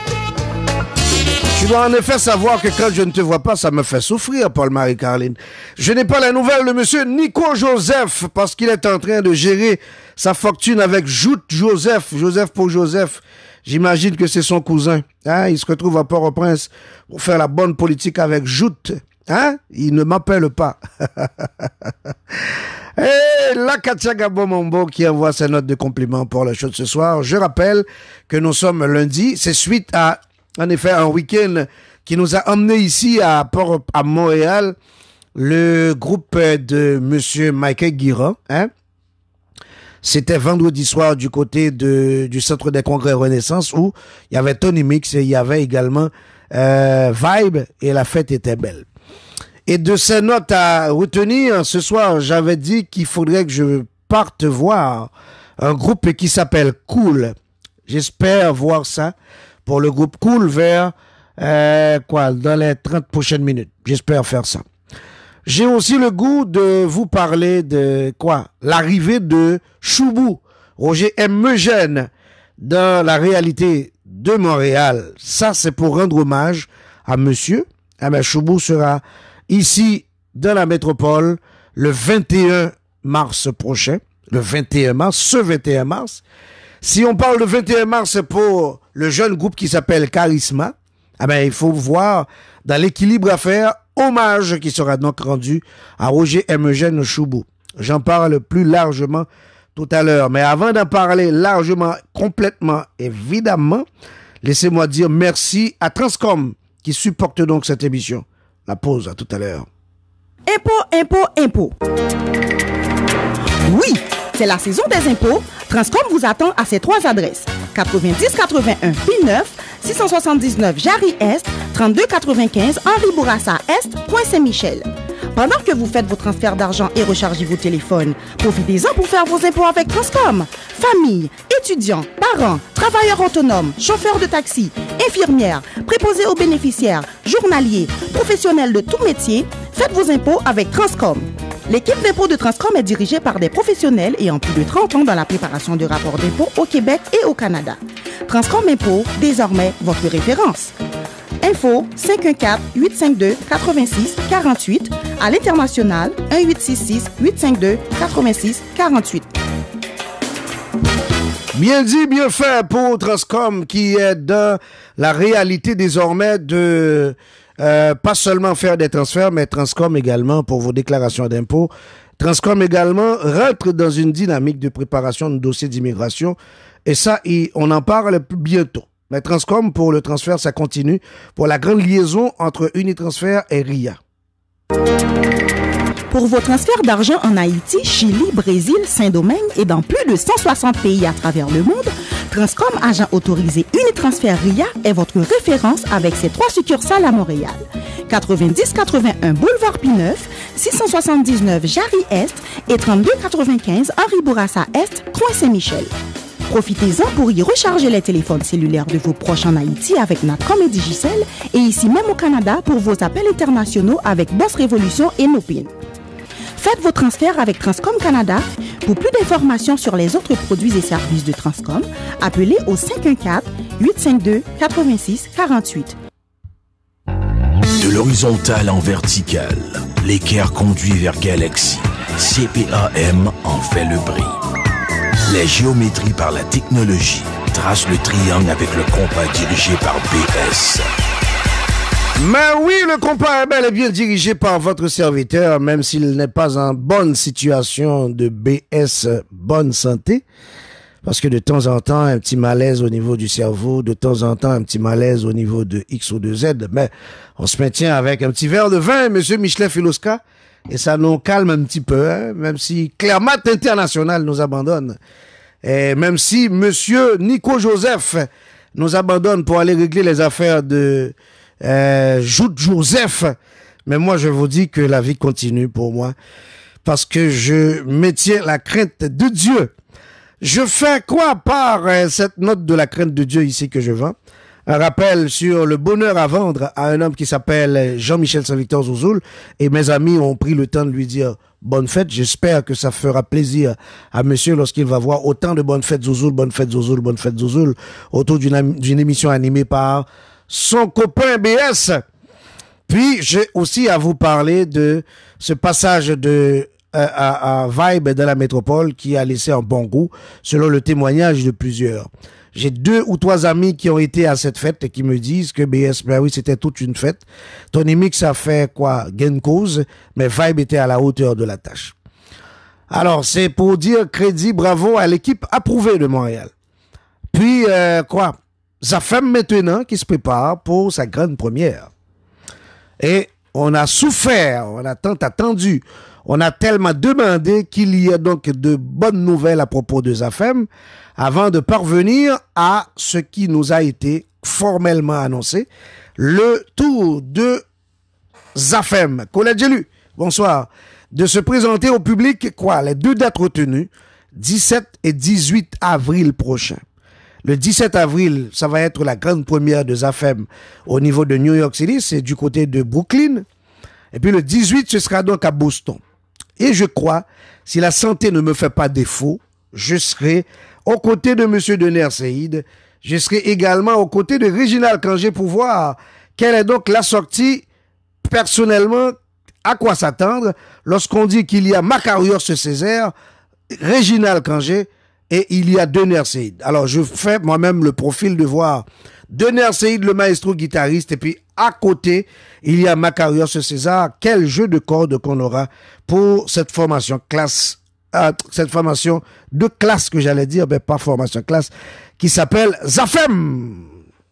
Tu dois en effet savoir que quand je ne te vois pas, ça me fait souffrir, Paul-Marie Carline. Je n'ai pas la nouvelle de monsieur Nico Joseph parce qu'il est en train de gérer sa fortune avec Joute Joseph. Joseph pour Joseph. J'imagine que c'est son cousin. Hein? Il se retrouve à Port-au-Prince pour faire la bonne politique avec Joute. Hein? Il ne m'appelle pas. Et la Katia Gabo-Mombo qui envoie sa note de compliment pour le show de ce soir. Je rappelle que nous sommes lundi. C'est suite à, en effet, un week-end qui nous a emmenés ici à Port, à Montréal. Le groupe de monsieur Michael Guiran, hein? C'était vendredi soir du côté de, du Centre des Congrès Renaissance où il y avait Tony Mix et il y avait également euh, Vibe et la fête était belle. Et de ces notes à retenir, ce soir, j'avais dit qu'il faudrait que je parte voir un groupe qui s'appelle Cool. J'espère voir ça pour le groupe Cool vers, euh, quoi, dans les trente prochaines minutes. J'espère faire ça. J'ai aussi le goût de vous parler de quoi? L'arrivée de Choubou, Roger M. Eugène, dans la réalité de Montréal. Ça, c'est pour rendre hommage à monsieur. Ah ben, Choubou sera ici, dans la métropole, le vingt et un mars prochain. Le vingt et un mars, ce vingt et un mars. Si on parle de vingt et un mars, c'est pour le jeune groupe qui s'appelle Charisma. Ah ben, il faut voir dans l'équilibre à faire, hommage qui sera donc rendu à Roger M. Eugène Choubou. J'en parle plus largement tout à l'heure. Mais avant d'en parler largement, complètement, évidemment, laissez-moi dire merci à Transcom qui supporte donc cette émission. La pause, à tout à l'heure. Impôt, impôt, impôt. Oui, c'est la saison des impôts. Transcom vous attend à ces trois adresses. quatre-vingt-dix quatre-vingt-un Villeneuve, six cent soixante-dix-neuf Jarry Est, trente-deux quatre-vingt-quinze Henri Bourassa Est, Point Saint-Michel. Pendant que vous faites vos transferts d'argent et rechargez vos téléphones, profitez-en pour faire vos impôts avec Transcom. Famille, étudiants, parents, travailleurs autonomes, chauffeurs de taxi, infirmières, préposés aux bénéficiaires, journaliers, professionnels de tout métier, faites vos impôts avec Transcom. L'équipe d'impôts de Transcom est dirigée par des professionnels ayant plus de trente ans dans la préparation de rapports d'impôts au Québec et au Canada. Transcom Impôts, désormais votre référence. Info cinq un quatre, huit cinq deux, huit six quatre huit, à l'international un huit six six, huit cinq deux, huit six quatre huit. Bien dit, bien fait pour Transcom qui est dans la réalité désormais de euh, pas seulement faire des transferts, mais Transcom également pour vos déclarations d'impôts. Transcom également rentre dans une dynamique de préparation de dossiers d'immigration et ça, on en parle bientôt. Mais Transcom, pour le transfert, ça continue pour la grande liaison entre Unitransfert et R I A. Pour vos transferts d'argent en Haïti, Chili, Brésil, Saint-Domingue et dans plus de cent soixante pays à travers le monde, Transcom, agent autorisé Unitransfert R I A, est votre référence avec ses trois succursales à Montréal. quatre-vingt-dix quatre-vingt-un Boulevard Pineuf, six cent soixante-dix-neuf Jarry Est et trente-deux quatre-vingt-quinze Henri Bourassa Est, Point Saint-Michel. Profitez-en pour y recharger les téléphones cellulaires de vos proches en Haïti avec Natcom et Digicel et ici même au Canada pour vos appels internationaux avec Boss Révolution et Nopin. Faites vos transferts avec Transcom Canada. Pour plus d'informations sur les autres produits et services de Transcom, appelez au cinq un quatre, huit cinq deux, huit six quatre huit. De l'horizontale en verticale, l'équerre conduit vers Galaxy. C P A M en fait le bris. Les géométries par la technologie tracent le triangle avec le compas dirigé par B S. Mais oui, le compas est bel et bien dirigé par votre serviteur, même s'il n'est pas en bonne situation de B S bonne santé. Parce que de temps en temps, un petit malaise au niveau du cerveau, de temps en temps, un petit malaise au niveau de X ou de Z. Mais on se maintient avec un petit verre de vin, monsieur Michelet Filoska. Et ça nous calme un petit peu, hein, même si Clermont International nous abandonne. Et même si monsieur Nico Joseph nous abandonne pour aller régler les affaires de euh, Joute Joseph. Mais moi, je vous dis que la vie continue pour moi. Parce que je maintiens la crainte de Dieu. Je fais quoi par euh, cette note de la crainte de Dieu ici que je vends? Un rappel sur le bonheur à vendre à un homme qui s'appelle Jean-Michel Saint-Victor Zouzoul. Et mes amis ont pris le temps de lui dire bonne fête. J'espère que ça fera plaisir à monsieur lorsqu'il va voir autant de bonnes fêtes Zouzoul, bonne fête Zouzoul, bonne fête Zouzoul autour d'une, d'une émission animée par son copain B S. Puis, j'ai aussi à vous parler de ce passage de euh, à, à Vibe de la métropole qui a laissé un bon goût selon le témoignage de plusieurs. J'ai deux ou trois amis qui ont été à cette fête et qui me disent que B S, ben oui, c'était toute une fête. Tony Mix a fait quoi? Gain cause, mais Vibe était à la hauteur de la tâche. Alors, c'est pour dire crédit, bravo à l'équipe approuvée de Montréal. Puis, euh, quoi? Zafem maintenant qui se prépare pour sa grande première. Et on a souffert, on a tant attendu, on a tellement demandé qu'il y ait donc de bonnes nouvelles à propos de Zafem avant de parvenir à ce qui nous a été formellement annoncé, le tour de Zafem. Colette Gélu, bonsoir. De se présenter au public, quoi, les deux dates retenues, dix-sept et dix-huit avril prochain. Le dix-sept avril, ça va être la grande première de Zafem au niveau de New York City, c'est du côté de Brooklyn. Et puis le dix-huit, ce sera donc à Boston. Et je crois, si la santé ne me fait pas défaut, je serai aux côtés de M. Dener Seïd. Je serai également aux côtés de Réginald Kangé pour voir quelle est donc la sortie, personnellement, à quoi s'attendre lorsqu'on dit qu'il y a Macarios Césaire, Réginald Kangé et il y a Dener Seïd. Alors, je fais moi-même le profil de voir Dener Seïd, le maestro guitariste, et puis à côté, il y a Macarios César. Quel jeu de cordes qu'on aura pour cette formation classe, euh, cette formation de classe que j'allais dire, mais pas formation classe, qui s'appelle Zafem.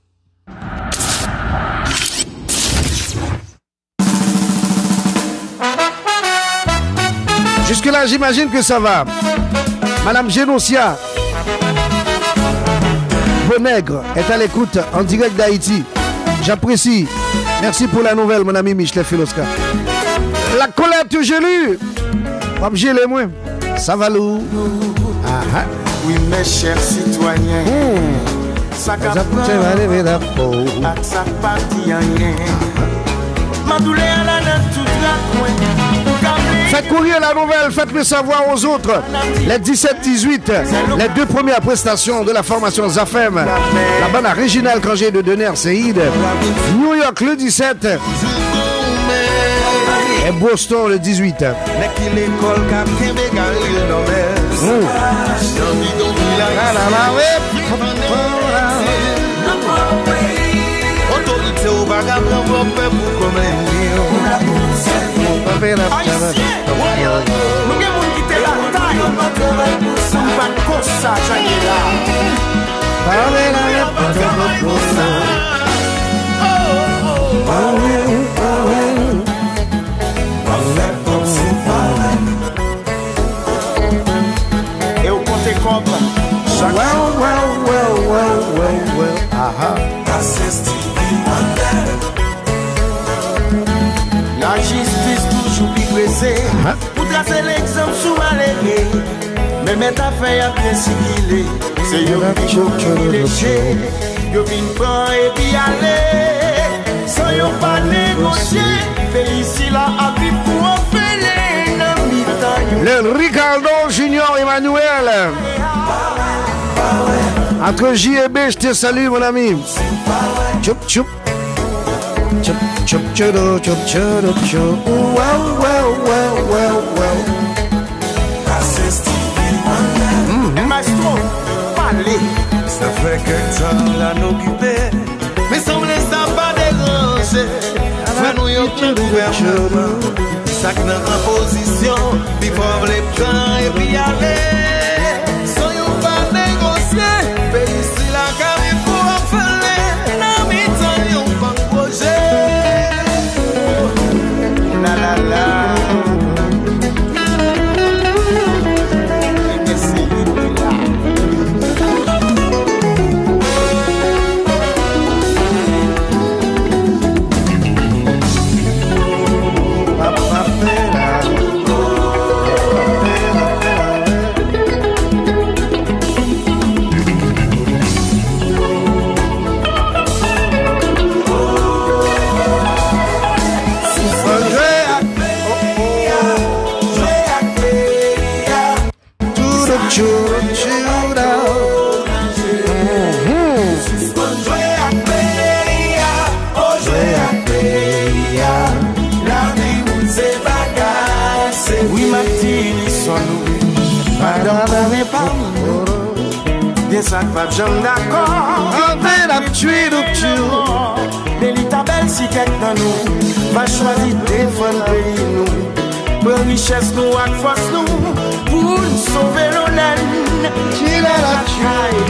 Jusque-là, j'imagine que ça va. Madame Génosia Bonègre est à l'écoute en direct d'Haïti. J'apprécie. Merci pour la nouvelle, mon ami Michel Filoska. La Colette Gélu. Comme j'ai les moins. Ça va l'eau. Ah, ah. Oui, mes chers citoyens. Mmh. Ça capte. Ça partit rien. Ma douleur à la nature toute la coin. Faites courir la nouvelle, faites-le savoir aux autres. Les dix-sept dix-huit, les deux premières prestations de la formation Zafem. La bande à Réginald Kangé de Dener Seïd. New York le dix-sept. Et Boston le dix-huit. Eu contei compra. Well, well, well, well, well, well. Aha. La justice toujours pigressée. Pour tracer l'exemple sous maléré. Mais mettre à faire à bien sigilé. C'est yo qui joue léché. Yo vin prend et puis aller. Sans yo pas négocier. Pays ici là à vivre pour appeler l'ami. Le Ricardo Junior Emmanuel. Entre J et B, je te salue mon ami. Choup choup. Choup choup choup choup choup choup. Well, well, well, well, well. Mm-hmm. Maestro, parlez. Ça fait que temps là nous occuper. Mais semble ça pas déranger. Frère nous y'a plein d'ouverture. Ça que dans en position. Before les plans et puis aller. Sans y'a pas négocier. Pays si la carrière pour affaler. N'a mis tant y'a pas projet. La la la. Gen sa pa jam d'akor. Ave la tuer de tuer. Delita belle si kek nan nou. Va chwazi defan peyi nou. Pren richesse nou ak fos nou. Pou nou sauve l'onen. Tira la tuer.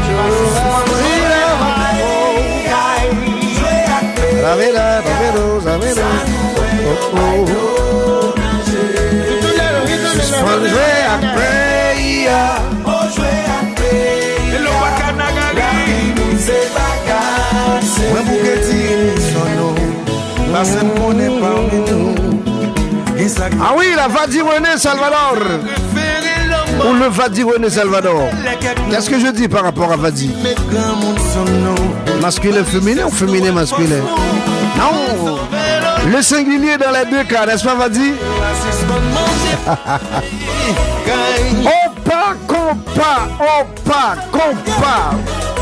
Ravela, ravelo, ravelo. Oh oh. Suspend jouer ak preya. Oh jouer ak preya. E lo baka nagari. Se baka se. Mwen pou ke ti son nou. Pase mpone pa ou nou. Ah oui, la Vadi René Salvador. Ou le Vadi René Salvador. Qu'est-ce que je dis par rapport à Vadi? Masculin féminin ou féminin masculin? Non. Le singulier dans les deux cas, n'est-ce pas Vadi? Opa, compa, opa, compa.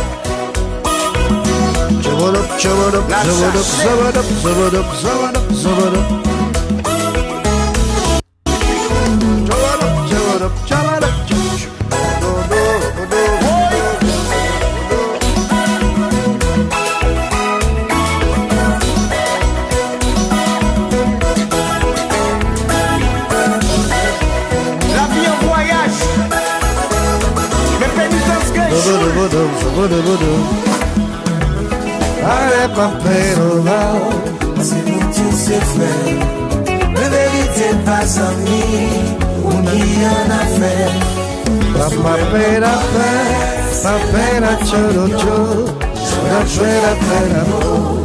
Zabadop, zabadop, zabadop, zabadop, zabadop, zabadop, zabadop. Allez papero là, c'est nous qui se fait. La vérité pas ami, on y en a fait. Papera fe, papera choro choro, la fuera pera mo.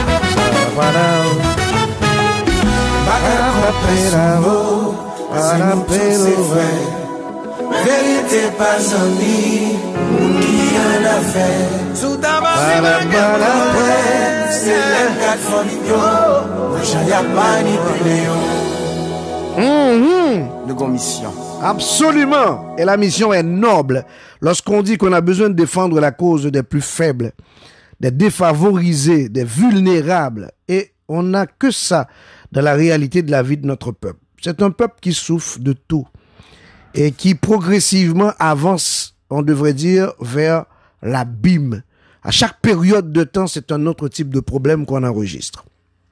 Para papera mo, para pero ve. Vérité pas ami, on y en a fait. Sous ta main, c'est le quatre familles. J'ai y'a pas ni péléon. Nous avons mission. Absolument. Et la mission est noble. Lorsqu'on dit qu'on a besoin de défendre la cause des plus faibles, des défavorisés, des vulnérables. Et on n'a que ça dans la réalité de la vie de notre peuple. C'est un peuple qui souffre de tout et qui progressivement avance, on devrait dire, vers l'abîme. À chaque période de temps, c'est un autre type de problème qu'on enregistre.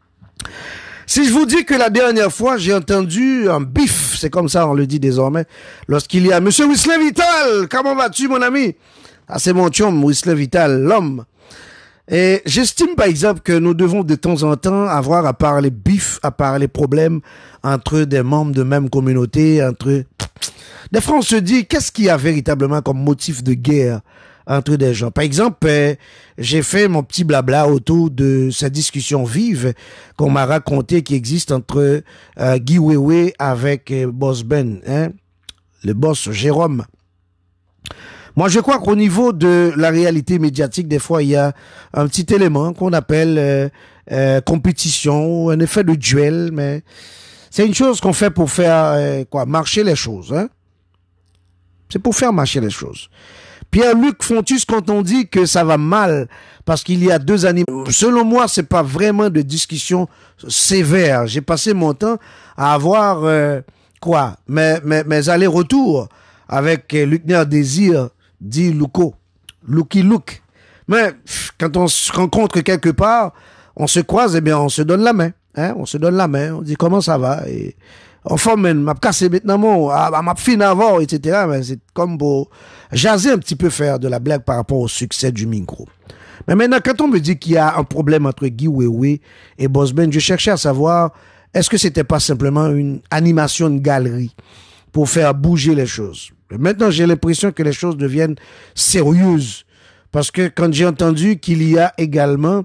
Si je vous dis que la dernière fois, j'ai entendu un bif, c'est comme ça on le dit désormais, lorsqu'il y a Monsieur Whistler Vital, comment vas-tu mon ami? Ah, c'est mon chum, Whistler Vital, l'homme. Et j'estime par exemple que nous devons de temps en temps avoir à parler bif, à parler problèmes entre des membres de même communauté, entre... Des fois on se dit, qu'est-ce qu'il y a véritablement comme motif de guerre entre des gens? Par exemple, euh, j'ai fait mon petit blabla autour de cette discussion vive qu'on m'a raconté qui existe entre euh, Guy Wewe avec euh, Boss Ben, hein, le boss Jérôme. Moi, je crois qu'au niveau de la réalité médiatique, des fois, il y a un petit élément qu'on appelle euh, euh, compétition, un effet de duel, mais c'est une chose qu'on fait pour faire euh, quoi, marcher les choses, hein. C'est pour faire marcher les choses. Pierre-Luc Fontus, quand on dit que ça va mal, parce qu'il y a deux années, selon moi, c'est pas vraiment de discussion sévère. J'ai passé mon temps à avoir, euh, quoi, mes, mes, mes allers-retours avec euh, Lucner Désir, dit Luco, Lucky Luke. Mais pff, quand on se rencontre quelque part, on se croise, eh bien, on se donne la main. Hein, on se donne la main, on dit comment ça va, et on forme, m'a cassé maintenant, m'a fini avant, et cetera. Mais c'est comme pour jaser un petit peu, faire de la blague par rapport au succès du micro. Mais maintenant, quand on me dit qu'il y a un problème entre Guy Wewe et Boss Ben, je cherchais à savoir, est-ce que c'était pas simplement une animation de galerie pour faire bouger les choses? Maintenant, j'ai l'impression que les choses deviennent sérieuses. Parce que quand j'ai entendu qu'il y a également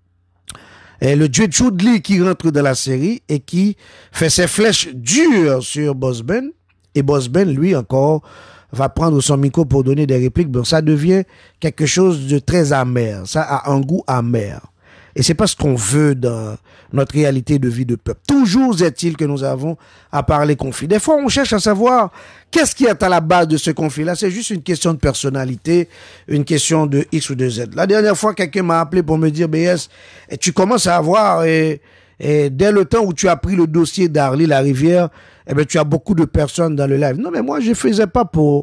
Et le Dieu Choudli qui rentre dans la série et qui fait ses flèches dures sur Boss Ben. Et Boss Ben, lui, encore, va prendre son micro pour donner des répliques. Bon, ça devient quelque chose de très amer. Ça a un goût amer. Et c'est pas ce qu'on veut dans notre réalité de vie de peuple. Toujours est-il que nous avons à parler conflit. Des fois, on cherche à savoir qu'est-ce qui est à la base de ce conflit-là. C'est juste une question de personnalité, une question de X ou de Z. La dernière fois, quelqu'un m'a appelé pour me dire, B S, et tu commences à avoir, et, et dès le temps où tu as pris le dossier d'Arly, la rivière, eh ben, tu as beaucoup de personnes dans le live. Non, mais moi, je faisais pas pour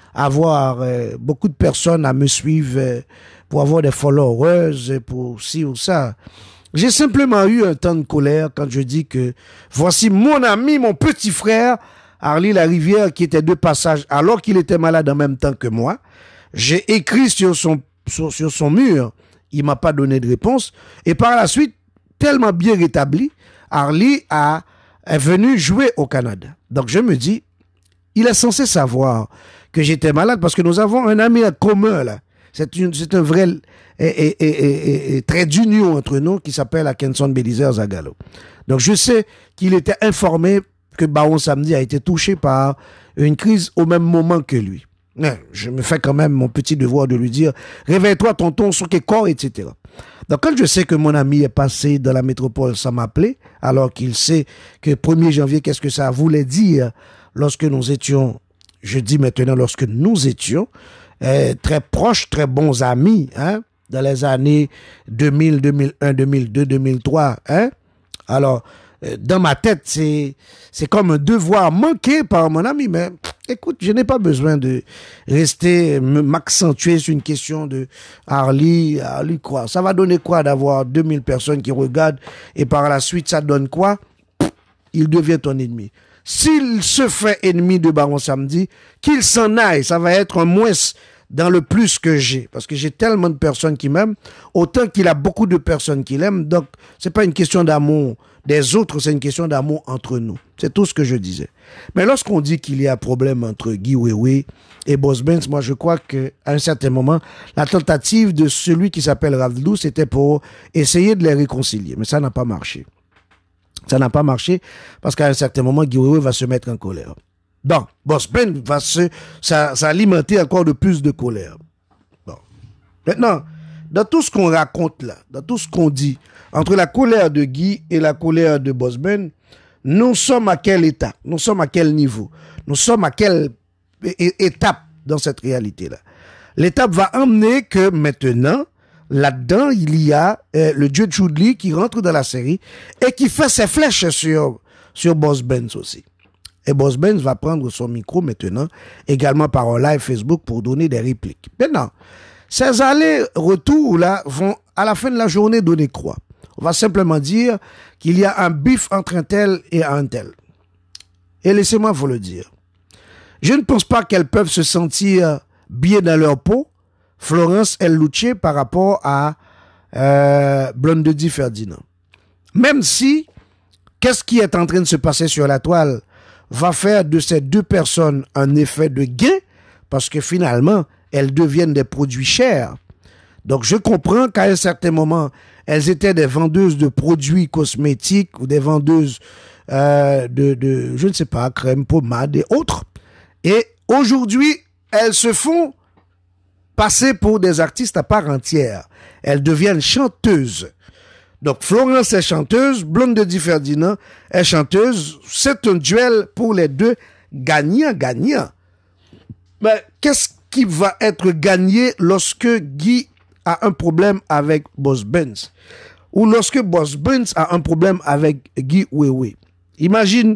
avoir euh, beaucoup de personnes à me suivre, euh, pour avoir des followers, pour ci ou ça. J'ai simplement eu un temps de colère quand je dis que voici mon ami, mon petit frère, Harley Larivière, qui était de passage alors qu'il était malade en même temps que moi. J'ai écrit sur son, sur, sur son mur, il m'a pas donné de réponse. Et par la suite, tellement bien rétabli, Harley a, est venu jouer au Canada. Donc je me dis, il est censé savoir que j'étais malade parce que nous avons un ami commun là. C'est une, c'est un vrai et, et, et, et, et trait d'union entre nous qui s'appelle Akenson Belizer Zagalo. Donc je sais qu'il était informé que Baron Samedi a été touché par une crise au même moment que lui. Mais je me fais quand même mon petit devoir de lui dire « Réveille-toi tonton, sur quel corps, et cetera » Donc quand je sais que mon ami est passé dans la métropole sans m'appeler, alors qu'il sait que premier janvier, qu'est-ce que ça voulait dire lorsque nous étions, je dis maintenant lorsque nous étions, euh, très proches, très bons amis, hein, dans les années deux mille, deux mille un, deux mille deux, deux mille trois, hein. Alors, euh, dans ma tête, c'est, c'est comme un devoir manqué par mon ami, mais écoute, je n'ai pas besoin de rester, m'accentuer sur une question de Harley, Harley quoi. Ça va donner quoi d'avoir deux mille personnes qui regardent et par la suite, ça donne quoi? Il devient ton ennemi. S'il se fait ennemi de Baron Samedi, qu'il s'en aille. Ça va être un moins dans le plus que j'ai. Parce que j'ai tellement de personnes qui m'aiment, autant qu'il a beaucoup de personnes qui l'aiment. Donc, c'est pas une question d'amour des autres, c'est une question d'amour entre nous. C'est tout ce que je disais. Mais lorsqu'on dit qu'il y a un problème entre Guy Wewe et Boss Benz, moi je crois qu'à un certain moment, la tentative de celui qui s'appelle Ravdou, c'était pour essayer de les réconcilier. Mais ça n'a pas marché. Ça n'a pas marché parce qu'à un certain moment, Guy Wewe va se mettre en colère. Donc, Boss Benz va se, ça, s'alimenter encore de plus de colère. Bon. Maintenant, dans tout ce qu'on raconte là, dans tout ce qu'on dit, entre la colère de Guy et la colère de Boss Ben, nous sommes à quel état? Nous sommes à quel niveau? Nous sommes à quelle étape dans cette réalité-là? L'étape va emmener que maintenant, là-dedans, il y a euh, le dieu Choudli qui rentre dans la série et qui fait ses flèches sur, sur Boss Benz aussi. Et Boss Benz va prendre son micro maintenant, également par un live Facebook pour donner des répliques. Maintenant, ces allers-retours là vont à la fin de la journée donner quoi? On va simplement dire qu'il y a un bif entre un tel et un tel. Et laissez-moi vous le dire. Je ne pense pas qu'elles peuvent se sentir bien dans leur peau, Florence El Luce, par rapport à euh, Blondie Ferdinand. Même si, qu'est-ce qui est en train de se passer sur la toile va faire de ces deux personnes un effet de gain, parce que finalement, elles deviennent des produits chers. Donc, je comprends qu'à un certain moment, elles étaient des vendeuses de produits cosmétiques ou des vendeuses euh, de, de, je ne sais pas, crème, pommade et autres. Et aujourd'hui, elles se font passer pour des artistes à part entière. Elles deviennent chanteuses. Donc, Florence est chanteuse, Blondie Ferdinand est chanteuse. C'est un duel pour les deux gagnant-gagnant. Mais qu'est-ce qui va être gagné lorsque Guy a un problème avec Boss Benz ou lorsque Boss Benz a un problème avec Guy Wewe? Imagine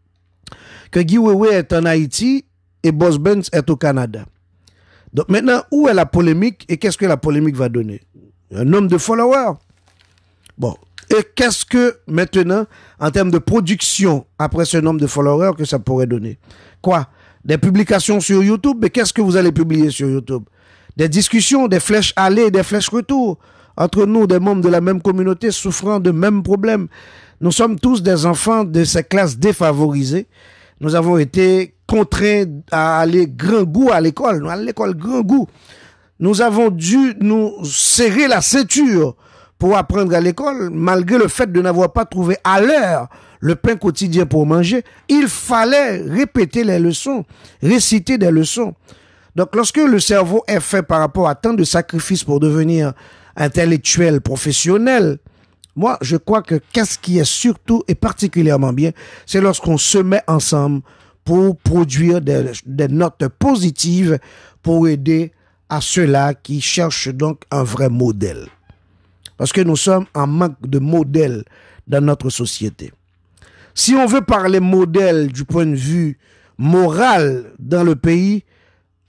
que Guy Wewe est en Haïti et Boss Benz est au Canada. Donc maintenant, où est la polémique et qu'est-ce que la polémique va donner? Un nombre de followers. Bon. Et qu'est-ce que maintenant, en termes de production, après ce nombre de followers, que ça pourrait donner? Quoi? Des publications sur YouTube? Mais qu'est-ce que vous allez publier sur YouTube? Des discussions, des flèches aller et des flèches retour entre nous, des membres de la même communauté souffrant de mêmes problèmes. Nous sommes tous des enfants de ces classes défavorisées. Nous avons été contraints à aller grand goût à l'école. Nous, à l'école grand goût. Nous avons dû nous serrer la ceinture pour apprendre à l'école, malgré le fait de n'avoir pas trouvé à l'heure le pain quotidien pour manger. Il fallait répéter les leçons, réciter des leçons. Donc, lorsque le cerveau est fait par rapport à tant de sacrifices pour devenir intellectuel, professionnel, moi, je crois que qu'est-ce qui est surtout et particulièrement bien, c'est lorsqu'on se met ensemble pour produire des, des notes positives pour aider à ceux-là qui cherchent donc un vrai modèle. Parce que nous sommes en manque de modèle dans notre société. Si on veut parler modèle du point de vue moral dans le pays,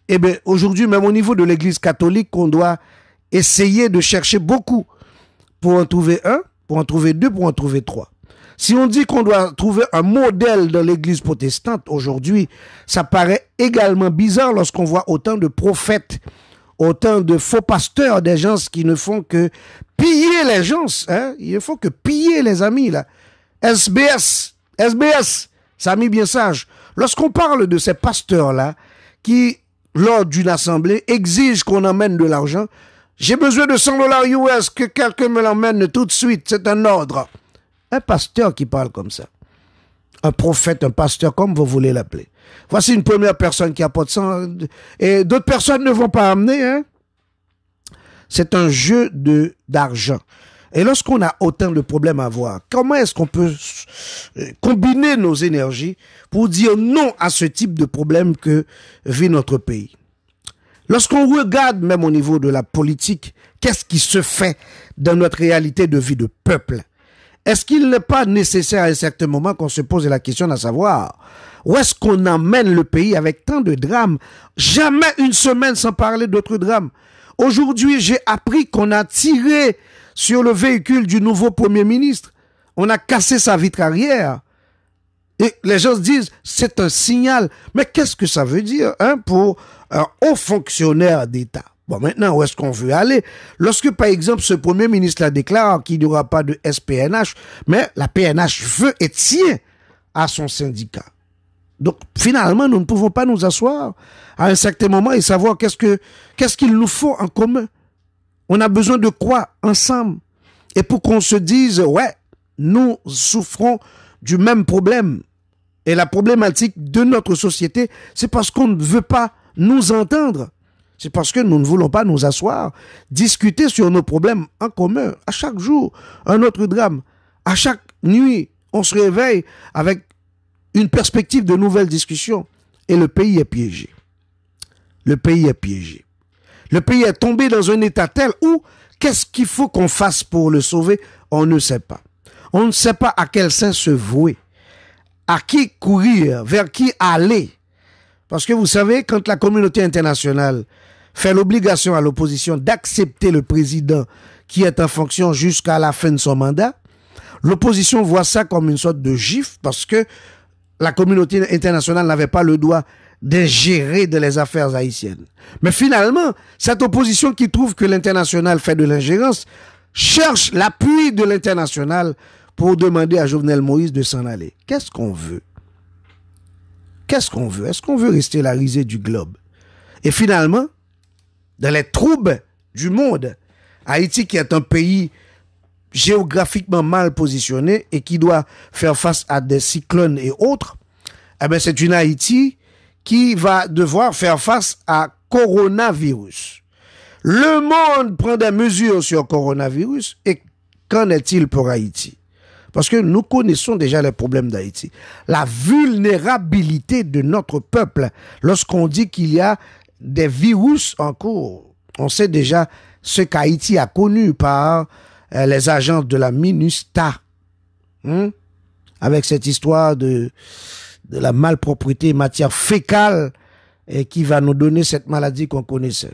Eh bien, aujourd'hui, même au niveau de l'Église catholique, on doit essayer de chercher beaucoup pour en trouver un, pour en trouver deux, pour en trouver trois. Si on dit qu'on doit trouver un modèle dans l'Église protestante aujourd'hui, ça paraît également bizarre lorsqu'on voit autant de prophètes, autant de faux pasteurs, des gens qui ne font que piller les gens. Hein? Ils ne font que piller les amis, là. S B S, S B S, Sami bien sage. Lorsqu'on parle de ces pasteurs-là, qui, lors d'une assemblée, exigent qu'on emmène de l'argent, j'ai besoin de cent dollars U S, que quelqu'un me l'emmène tout de suite, c'est un ordre. Un pasteur qui parle comme ça. Un prophète, un pasteur, comme vous voulez l'appeler. Voici une première personne qui apporte ça, et d'autres personnes ne vont pas amener, hein. C'est un jeu de d'argent. Et lorsqu'on a autant de problèmes à voir, comment est-ce qu'on peut combiner nos énergies pour dire non à ce type de problème que vit notre pays? Lorsqu'on regarde même au niveau de la politique, qu'est-ce qui se fait dans notre réalité de vie de peuple? Est-ce qu'il n'est pas nécessaire à un certain moment qu'on se pose la question de savoir où est-ce qu'on emmène le pays avec tant de drames? Jamais une semaine sans parler d'autres drames. Aujourd'hui, j'ai appris qu'on a tiré sur le véhicule du nouveau Premier ministre. On a cassé sa vitre arrière. Et les gens se disent, c'est un signal. Mais qu'est-ce que ça veut dire hein, pour un haut fonctionnaire d'État? Bon, maintenant, où est-ce qu'on veut aller? Lorsque, par exemple, ce Premier ministre-là déclare qu'il n'y aura pas de S P N H, mais la P N H veut et tient à son syndicat. Donc, finalement, nous ne pouvons pas nous asseoir à un certain moment et savoir qu'est-ce que, qu'est-ce qu'il nous faut en commun. On a besoin de quoi ensemble? Et pour qu'on se dise, ouais, nous souffrons du même problème. Et la problématique de notre société, c'est parce qu'on ne veut pas nous entendre. C'est parce que nous ne voulons pas nous asseoir, discuter sur nos problèmes en commun. À chaque jour, un autre drame. À chaque nuit, on se réveille avec une perspective de nouvelles discussions. Et le pays est piégé. Le pays est piégé. Le pays est tombé dans un état tel où, qu'est-ce qu'il faut qu'on fasse pour le sauver? On ne sait pas. On ne sait pas à quel sein se vouer. À qui courir? Vers qui aller? Parce que vous savez, quand la communauté internationale fait l'obligation à l'opposition d'accepter le président qui est en fonction jusqu'à la fin de son mandat, l'opposition voit ça comme une sorte de gifle parce que la communauté internationale n'avait pas le droit d'ingérer dans les affaires haïtiennes. Mais finalement, cette opposition qui trouve que l'international fait de l'ingérence cherche l'appui de l'international pour demander à Jovenel Moïse de s'en aller. Qu'est-ce qu'on veut? Qu'est-ce qu'on veut? Est-ce qu'on veut rester la risée du globe? Et finalement, dans les troubles du monde, Haïti qui est un pays géographiquement mal positionné et qui doit faire face à des cyclones et autres, eh bien c'est une Haïti qui va devoir faire face à coronavirus. Le monde prend des mesures sur coronavirus et qu'en est-il pour Haïti? Parce que nous connaissons déjà les problèmes d'Haïti. La vulnérabilité de notre peuple lorsqu'on dit qu'il y a des virus en cours. On sait déjà ce qu'Haïti a connu par euh, les agents de la MINUSTA. Hein? Avec cette histoire de, de la malpropreté matière fécale et qui va nous donner cette maladie qu'on connaissait.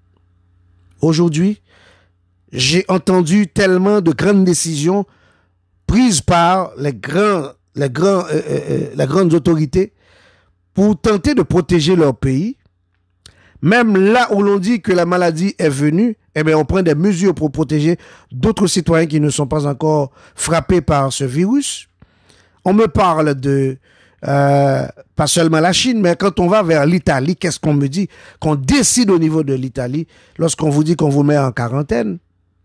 Aujourd'hui, j'ai entendu tellement de grandes décisions prises par les grands, les grands, euh, euh, les grandes autorités pour tenter de protéger leur pays. Même là où l'on dit que la maladie est venue, eh bien, on prend des mesures pour protéger d'autres citoyens qui ne sont pas encore frappés par ce virus. On me parle de, euh, pas seulement la Chine, mais quand on va vers l'Italie, qu'est-ce qu'on me dit? Qu'on décide au niveau de l'Italie lorsqu'on vous dit qu'on vous met en quarantaine.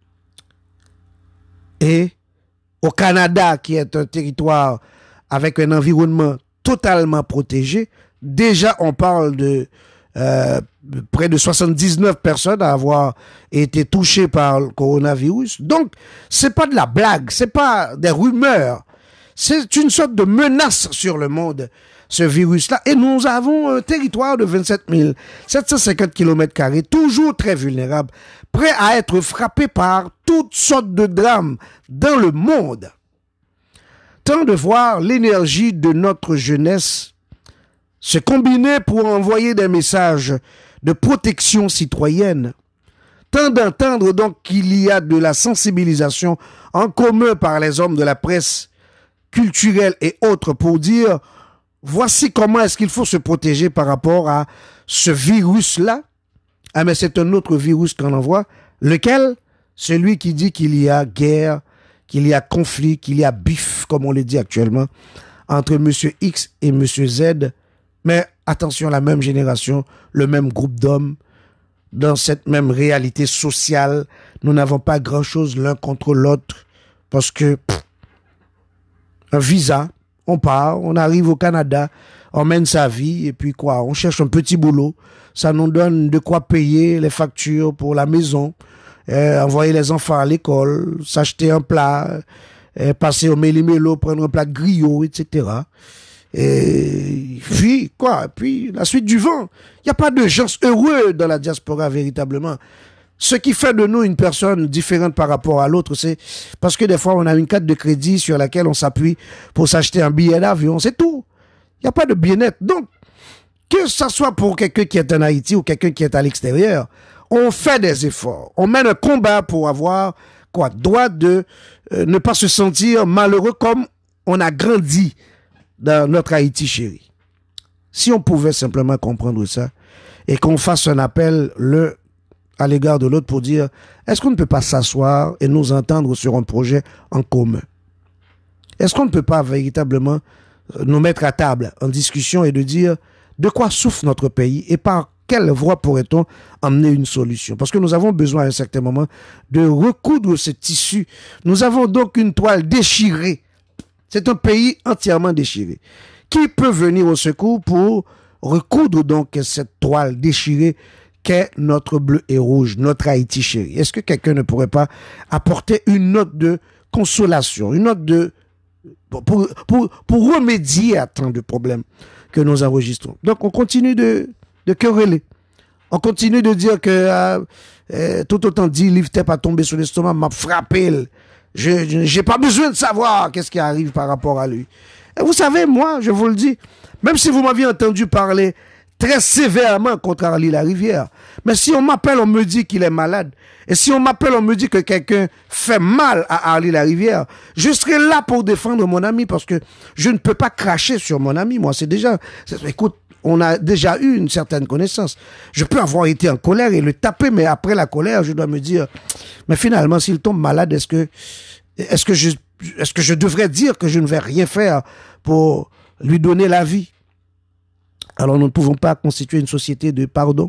Et au Canada, qui est un territoire avec un environnement totalement protégé, déjà on parle de euh, près de soixante-dix-neuf personnes à avoir été touchées par le coronavirus. Donc, c'est pas de la blague, c'est pas des rumeurs. C'est une sorte de menace sur le monde, ce virus-là. Et nous avons un territoire de vingt-sept mille sept cent cinquante kilomètres carrés, toujours très vulnérable, prêt à être frappé par toutes sortes de drames dans le monde. Tant de voir l'énergie de notre jeunesse se combiner pour envoyer des messages de protection citoyenne. Tant d'entendre donc qu'il y a de la sensibilisation en commun par les hommes de la presse culturelle et autres pour dire voici comment est-ce qu'il faut se protéger par rapport à ce virus-là. Ah mais c'est un autre virus qu'on envoie. Lequel? Celui qui dit qu'il y a guerre, qu'il y a conflit, qu'il y a bif, comme on le dit actuellement, entre monsieur X et monsieur Z. Mais attention, la même génération, le même groupe d'hommes, dans cette même réalité sociale, nous n'avons pas grand-chose l'un contre l'autre parce que pff, un visa, on part, on arrive au Canada, on mène sa vie et puis quoi, on cherche un petit boulot, ça nous donne de quoi payer les factures pour la maison, euh, envoyer les enfants à l'école, s'acheter un plat, euh, passer au méli-mélo, prendre un plat de griot, et cetera. Et puis, quoi, puis la suite du vent. Il n'y a pas de gens heureux dans la diaspora véritablement. Ce qui fait de nous une personne différente par rapport à l'autre, c'est parce que des fois, on a une carte de crédit sur laquelle on s'appuie pour s'acheter un billet d'avion, c'est tout. Il n'y a pas de bien-être. Donc, que ce soit pour quelqu'un qui est en Haïti ou quelqu'un qui est à l'extérieur, on fait des efforts. On mène un combat pour avoir, quoi, droit de euh, ne pas se sentir malheureux comme on a grandi dans notre Haïti chéri. Si on pouvait simplement comprendre ça et qu'on fasse un appel le, à l'égard de l'autre pour dire est-ce qu'on ne peut pas s'asseoir et nous entendre sur un projet en commun? Est-ce qu'on ne peut pas véritablement nous mettre à table en discussion et de dire de quoi souffre notre pays et par quelle voie pourrait-on emmener une solution? Parce que nous avons besoin à un certain moment de recoudre ce tissu. Nous avons donc une toile déchirée. C'est un pays entièrement déchiré. Qui peut venir au secours pour recoudre donc cette toile déchirée qu'est notre bleu et rouge, notre Haïti chéri? Est-ce que quelqu'un ne pourrait pas apporter une note de consolation, une note de pour, pour, pour remédier à tant de problèmes que nous enregistrons? Donc on continue de, de quereller. On continue de dire que euh, euh, tout autant dit, livre t'es pas tombé sur l'estomac, m'a frappé. Je n'ai pas besoin de savoir qu'est-ce qui arrive par rapport à lui. Et vous savez, moi, je vous le dis, même si vous m'aviez entendu parler très sévèrement contre Arlie Larivière, mais si on m'appelle, on me dit qu'il est malade, et si on m'appelle, on me dit que quelqu'un fait mal à Arlie Larivière, je serai là pour défendre mon ami, parce que je ne peux pas cracher sur mon ami. Moi, c'est déjà... C'est, écoute, on a déjà eu une certaine connaissance. Je peux avoir été en colère et le taper, mais après la colère, je dois me dire, mais finalement, s'il tombe malade, est-ce que, est-ce que je, est-ce que je devrais dire que je ne vais rien faire pour lui donner la vie? Alors, nous ne pouvons pas constituer une société de pardon.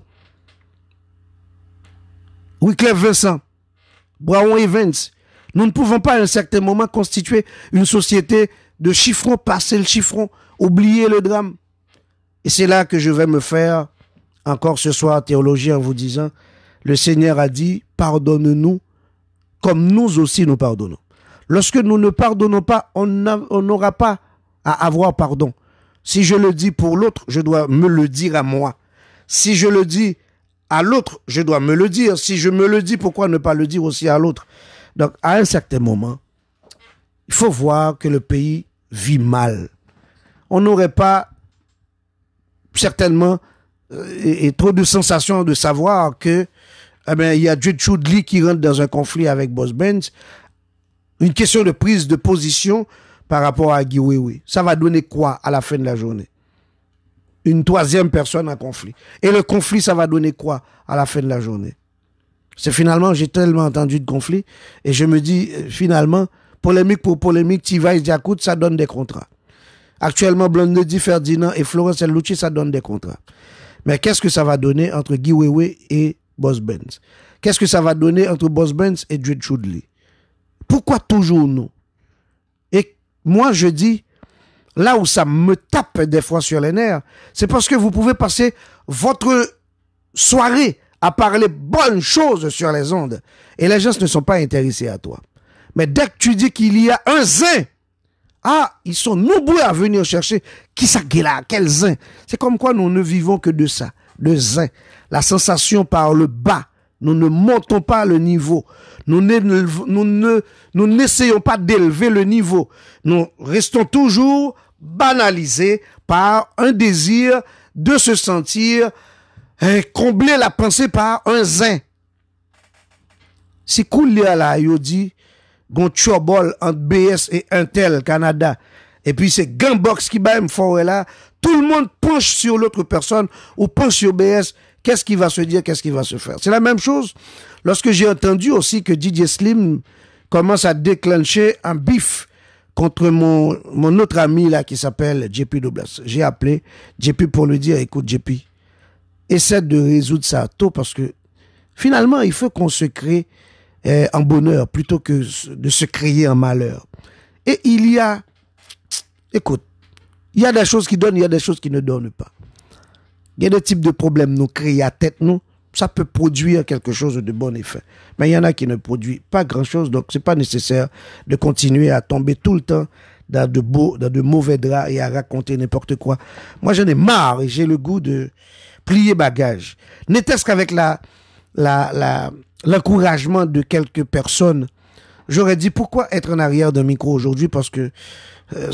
Wyclef Vincent, Brown Evans, nous ne pouvons pas à un certain moment constituer une société de chiffrons, passer le chiffron, oublier le drame. Et c'est là que je vais me faire encore ce soir théologie en vous disant, le Seigneur a dit, pardonne-nous comme nous aussi nous pardonnons. Lorsque nous ne pardonnons pas, on n'aura pas à avoir pardon. Si je le dis pour l'autre, je dois me le dire à moi. Si je le dis à l'autre, je dois me le dire. Si je me le dis, pourquoi ne pas le dire aussi à l'autre? Donc, à un certain moment, il faut voir que le pays vit mal. On n'aurait pas certainement euh, et, et trop de sensations de savoir que eh ben, il y a Dred Choudli qui rentre dans un conflit avec Boss Benz. Une question de prise de position par rapport à Guy Wewe. Ça va donner quoi à la fin de la journée? Une troisième personne en conflit. Et le conflit, ça va donner quoi à la fin de la journée? C'est finalement, j'ai tellement entendu de conflits et je me dis, finalement, polémique pour polémique, Tivay Diakout, ça donne des contrats. Actuellement, Blondie Ferdinand et Florence Lucci, ça donne des contrats. Mais qu'est-ce que ça va donner entre Guy Wewe et Boss Benz? Qu'est-ce que ça va donner entre Boss Benz et Dred Choudli? Pourquoi toujours nous? Et moi, je dis, là où ça me tape des fois sur les nerfs, c'est parce que vous pouvez passer votre soirée à parler bonnes choses sur les ondes. Et les gens ne sont pas intéressés à toi. Mais dès que tu dis qu'il y a un zin, ah, ils sont nombreux à venir chercher qui ça là, quel zin. C'est comme quoi nous ne vivons que de ça, de zin. La sensation par le bas. Nous ne montons pas le niveau. Nous ne, nous ne, nous n'essayons pas d'élever le niveau. Nous restons toujours banalisés par un désir de se sentir eh, combler la pensée par un zin. Si cool là, il dit, gon chobol entre B S et Intel Canada, et puis c'est Gambox qui bat fort là, tout le monde penche sur l'autre personne ou penche sur B S, qu'est-ce qui va se dire, qu'est-ce qui va se faire. C'est la même chose lorsque j'ai entendu aussi que D J Slim commence à déclencher un bif contre mon, mon autre ami là qui s'appelle J P Douglas. J'ai appelé J P pour lui dire, écoute J P, essaie de résoudre ça tôt parce que finalement il faut qu'on se crée euh, en bonheur plutôt que de se créer en malheur. Et il y a, écoute, il y a des choses qui donnent, il y a des choses qui ne donnent pas. Il y a des types de problèmes nous créent à tête nous, ça peut produire quelque chose de bon effet. Mais il y en a qui ne produisent pas grand-chose, donc c'est pas nécessaire de continuer à tomber tout le temps dans de beaux, dans de mauvais draps et à raconter n'importe quoi. Moi, j'en ai marre et j'ai le goût de plier bagage. N'était-ce qu'avec la, la, la, l'encouragement de quelques personnes, j'aurais dit pourquoi être en arrière d'un micro aujourd'hui parce que euh,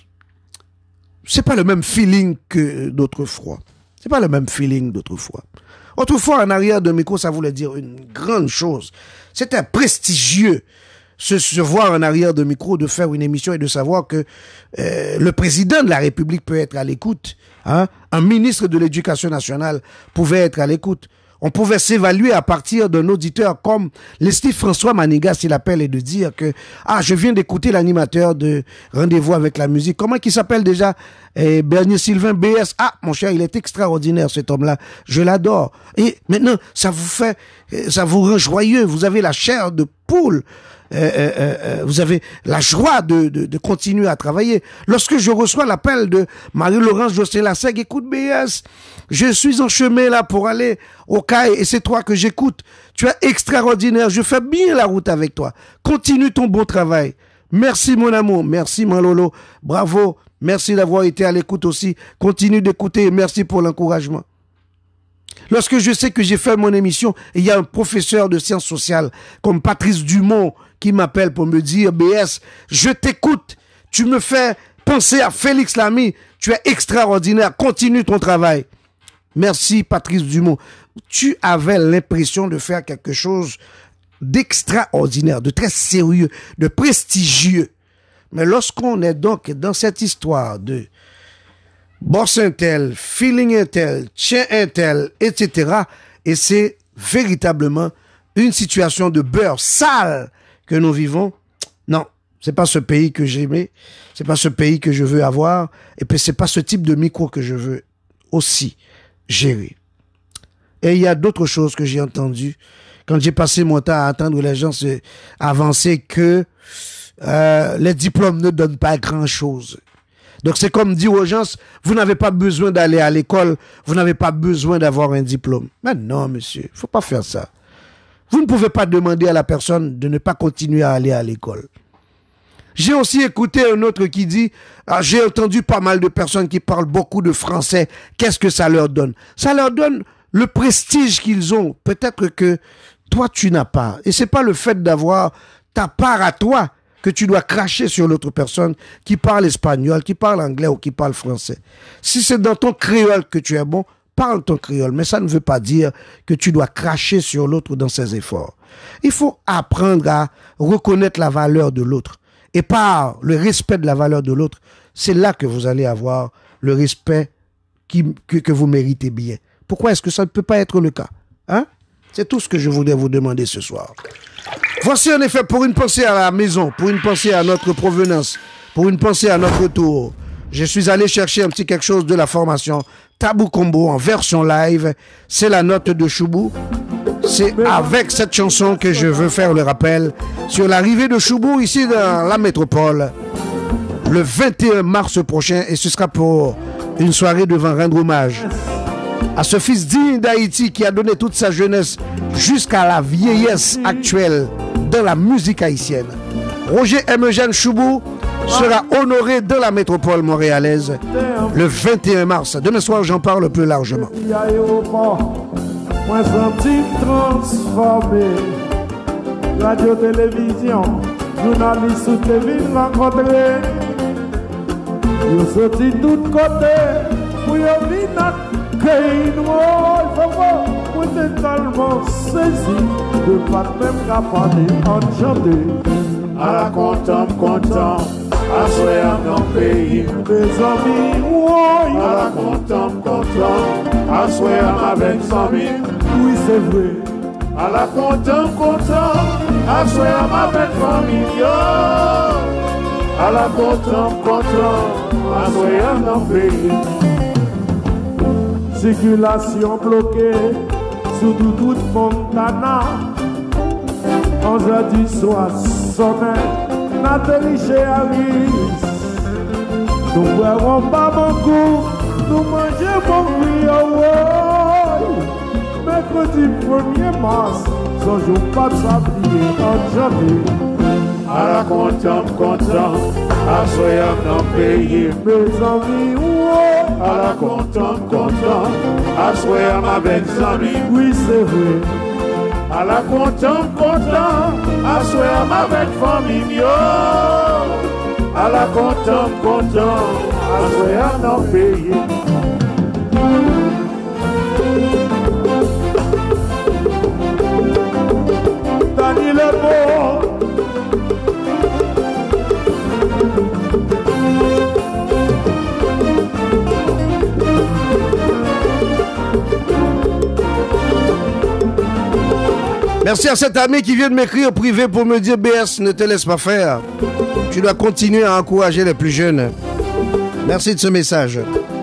c'est pas le même feeling que d'autrefois. C'est pas le même feeling d'autrefois. Autrefois, en arrière d'un micro, ça voulait dire une grande chose. C'était prestigieux, se, se voir en arrière d'un micro, de faire une émission et de savoir que euh, le président de la République peut être à l'écoute. Hein? Un ministre de l'Éducation nationale pouvait être à l'écoute. On pouvait s'évaluer à partir d'un auditeur comme l'Estime François Maniga, s'il appelle, et de dire que « Ah, je viens d'écouter l'animateur de Rendez-vous avec la musique. » Comment il s'appelle déjà? eh, Bernier Sylvain B S. Ah, mon cher, il est extraordinaire, cet homme-là. Je l'adore. Et maintenant, ça vous fait, ça vous rend joyeux. Vous avez la chair de poule. Euh, euh, euh, vous avez la joie de, de, de continuer à travailler. Lorsque je reçois l'appel de Marie-Laurence José-Lassègue, écoute B S, je suis en chemin là pour aller au C A I et c'est toi que j'écoute. Tu es extraordinaire, je fais bien la route avec toi. Continue ton bon travail. Merci mon amour, merci mon Lolo, bravo, merci d'avoir été à l'écoute aussi. Continue d'écouter et merci pour l'encouragement. Lorsque je sais que j'ai fait mon émission, et il y a un professeur de sciences sociales comme Patrice Dumont qui m'appelle pour me dire « B S, je t'écoute, tu me fais penser à Félix Lamy, tu es extraordinaire, continue ton travail. » Merci Patrice Dumont. Tu avais l'impression de faire quelque chose d'extraordinaire, de très sérieux, de prestigieux. Mais lorsqu'on est donc dans cette histoire de boss intel, feeling intel, chien intel, et cetera, et c'est véritablement une situation de beurre sale que nous vivons. Non, c'est pas ce pays que j'aimais, c'est pas ce pays que je veux avoir, et puis c'est pas ce type de micro que je veux aussi gérer. Et il y a d'autres choses que j'ai entendues quand j'ai passé mon temps à entendre les gens se avancer que euh, les diplômes ne donnent pas grand-chose. Donc c'est comme dire aux gens, vous n'avez pas besoin d'aller à l'école, vous n'avez pas besoin d'avoir un diplôme. Mais non, monsieur, il faut pas faire ça. Vous ne pouvez pas demander à la personne de ne pas continuer à aller à l'école. J'ai aussi écouté un autre qui dit, ah, j'ai entendu pas mal de personnes qui parlent beaucoup de français, qu'est-ce que ça leur donne? Ça leur donne le prestige qu'ils ont. Peut-être que toi, tu n'as pas. Et c'est pas le fait d'avoir ta part à toi que tu dois cracher sur l'autre personne qui parle espagnol, qui parle anglais ou qui parle français. Si c'est dans ton créole que tu es bon, parle ton créole, mais ça ne veut pas dire que tu dois cracher sur l'autre dans ses efforts. Il faut apprendre à reconnaître la valeur de l'autre. Et par le respect de la valeur de l'autre, c'est là que vous allez avoir le respect qui, que, que vous méritez bien. Pourquoi est-ce que ça ne peut pas être le cas? Hein? C'est tout ce que je voulais vous demander ce soir. Voici en effet pour une pensée à la maison, pour une pensée à notre provenance, pour une pensée à notre retour. Je suis allé chercher un petit quelque chose de la formation Tabou Combo en version live. C'est la note de Choubou. C'est avec cette chanson que je veux faire le rappel sur l'arrivée de Choubou ici dans la métropole le vingt et un mars prochain, et ce sera pour une soirée devant rendre hommage à ce fils digne d'Haïti qui a donné toute sa jeunesse jusqu'à la vieillesse actuelle dans la musique haïtienne. Roger M. Eugène Choubou sera honoré dans la métropole montréalaise le vingt et un mars. Demain soir, j'en parle plus largement. Moi senti transformé, radio, télévision, journaliste ou T V rencontré. Yo sorti tout côté, pour yo venir créer une vraiment, moi t'es tellement saisi de pas même capable d'enchanter. À la content, content, à soir dans le pays. Mes amis, oui. À la content, content, à soir avec famille. Oui, c'est vrai. À la content, content, à soir avec famille. Yo. À la content, content, à soir dans le pays. Circulation bloquée sous toute Montana. En jeudi soir, sommet, Nathalie chez Alice. Nous boirons pas beaucoup, nous mangeons bon prix. Mercredi premier mars, son jour pas de sablier en janvier. À la content, content, à soir dans le pays. Mes amis, ouais. À la content, content, à soir avec amis. Oui, c'est vrai. À la content, content, à soir avec famille. Yo. À la content, content, à soir dans le pays. Dani le beau. Merci à cet ami qui vient de m'écrire au privé pour me dire B S, ne te laisse pas faire. Tu dois continuer à encourager les plus jeunes. Merci de ce message.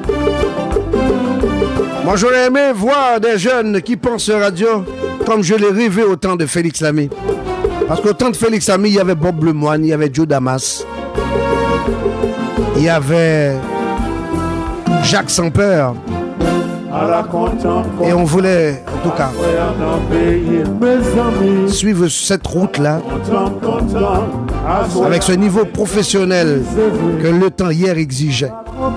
Moi, j'aurais aimé voir des jeunes qui pensent radio comme je l'ai rêvé au temps de Félix Lamy. Parce qu'au temps de Félix Lamy, il y avait Bob Lemoine, il y avait Joe Damas, il y avait Jacques Sampeur. Et on voulait, en tout cas, suivre cette route-là avec ce niveau professionnel que le temps hier exigeait.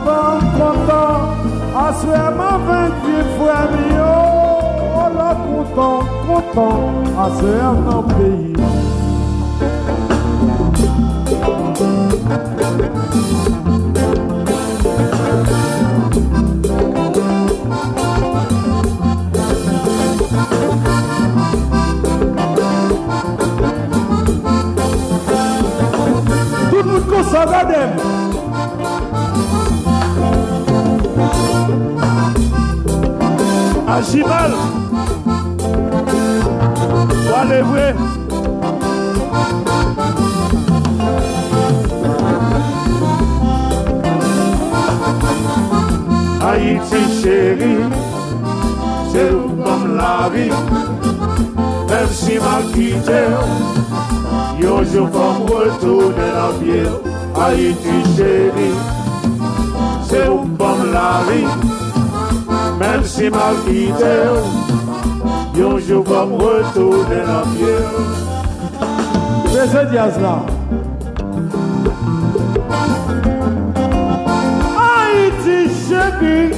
Sagadem. Achimal. Allez, vrai. Haïti chérie, c'est où comme la vie. Même si mal quitté, yo je vais retourner la vie. Haïti chérie, c'est où comme la vie. Même si mal quitté, yo je vais retourner la vie. C'est ce diaz là. Haïti chérie,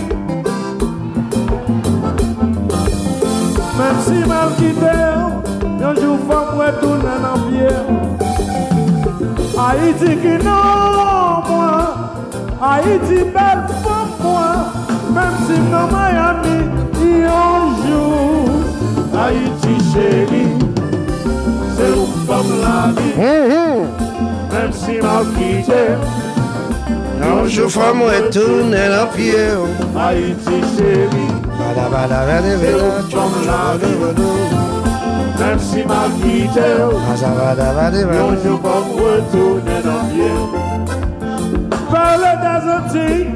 même si mal quitté, yo je vais retourner la vie. Haïti qui non moi, Haïti belle femme moi, même si dans Miami un jour. Haïti chérie, c'est où comme la vie. Même si mal quitté, un jour femme retourner la pied. Haïti chérie, c'est où comme la vie. Même si ma quitté, yo je vais retourner dans le pied. Vers le désert,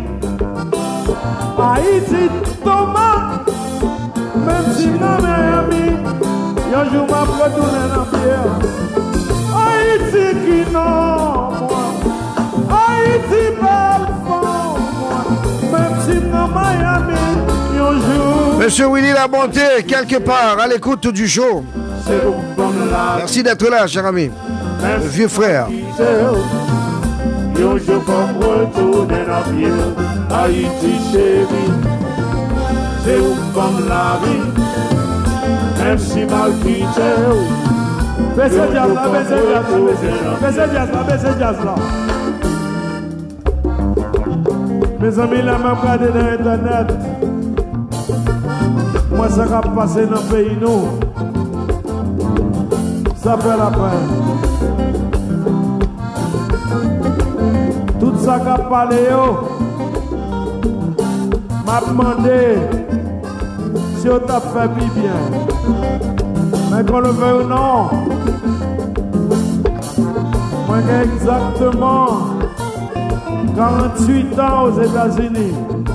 Haïti Thomas, même si dans Miami, yo je vais retourner dans le pied. Haïti qui non moi, Haïti belle femme moi, même si dans Miami, yo je. Monsieur Willy La Bonté, quelque part à l'écoute du show. Merci d'être là, cher ami. Le vieux frère. Yo, je vais retourner la vie. Haïti chérie, c'est où comme la vie. Même si mal quitté. Baissez jazz là, baissez jazz là, baissez jazz là, baissez jazz là. Mes amis, là, m'a regardé dans Internet. Moi, ça va passer dans le pays, nous. Ça fait la peine. Tout ça qu'a parlé, m'a demandé si on t'a fait bien. Mais qu'on le veut ou non, moi j'ai exactement quarante-huit ans aux États-Unis.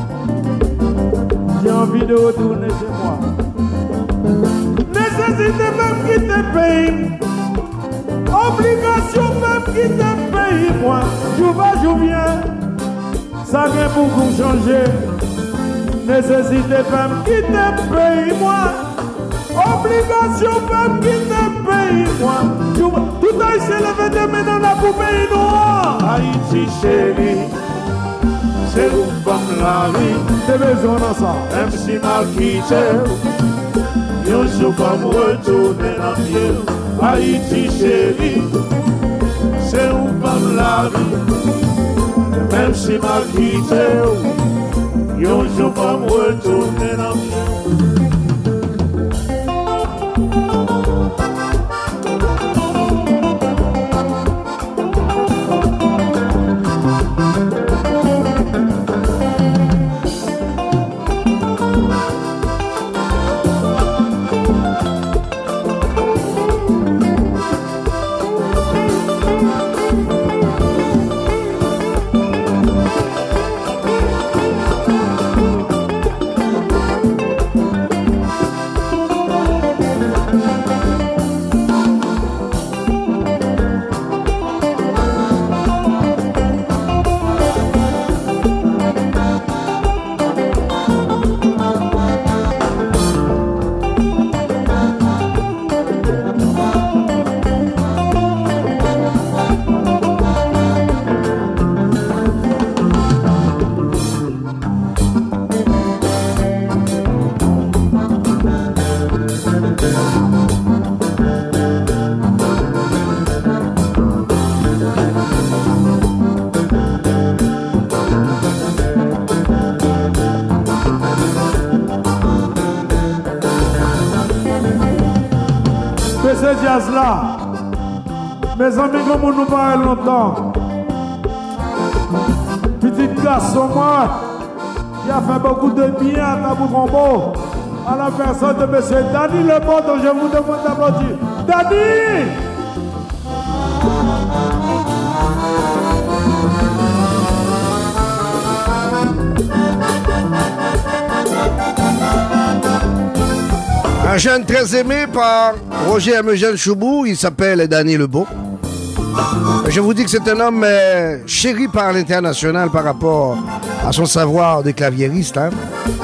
J'ai envie de retourner chez moi. Nécessité même quitter le pays. Obligation même quitter le pays. Moi, je vais, je viens. Ça vient beaucoup changer. Nécessité même quitter le pays. Moi, obligation même quitter le pays. Moi, je vais. Tout a été levé de maintenant là pour pays noir. Haïti chérie. C'est où comme la vie. T'es besoin de ça. Même si mal quitté. Yo jour comme retourner dans pied. Haïti chérie. C'est où comme la vie. Même si mal quitté. Yo jour comme retourner dans pied. Ce jazz là, mes amis, comme on nous parle longtemps, petit garçon, moi, il a fait beaucoup de bien à Tabou Combo, à la personne de monsieur Dani Lebon, dont je vous demande d'applaudir. Dani! Un jeune très aimé par Roger et Eugène Choubou, il s'appelle Dani Lebon. Je vous dis que c'est un homme euh, chéri par l'international par rapport à son savoir de claviériste. Hein.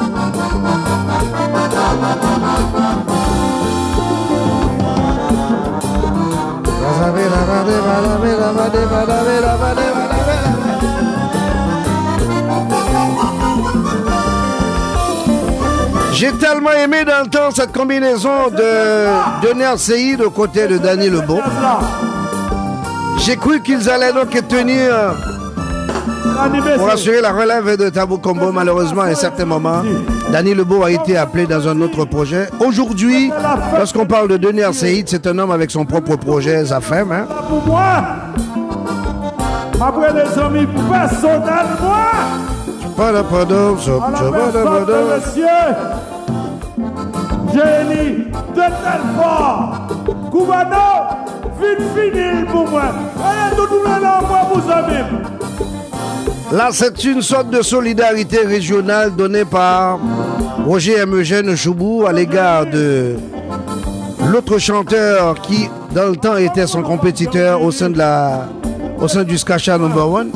J'ai tellement aimé dans le temps cette combinaison de Dener Seïd aux côtés de Dani Lebon. J'ai cru qu'ils allaient donc tenir pour assurer la relève de Tabou Combo. Malheureusement, à un certain moment, Dani Lebon a été appelé dans un autre projet. Aujourd'hui, lorsqu'on parle de Dener Seïd, c'est un homme avec son propre projet, Zafem. Hein? Pour moi, après les amis personnels, moi, pas de pardon, monsieur, génie de Telfort, Koubano, vite fini pour moi. Allez, tout le monde moi, vous amis. Là, c'est une sorte de solidarité régionale donnée par Roger et Eugène Choubou à l'égard de l'autre chanteur qui, dans le temps, était son compétiteur au sein de la, au sein du Skacha number one.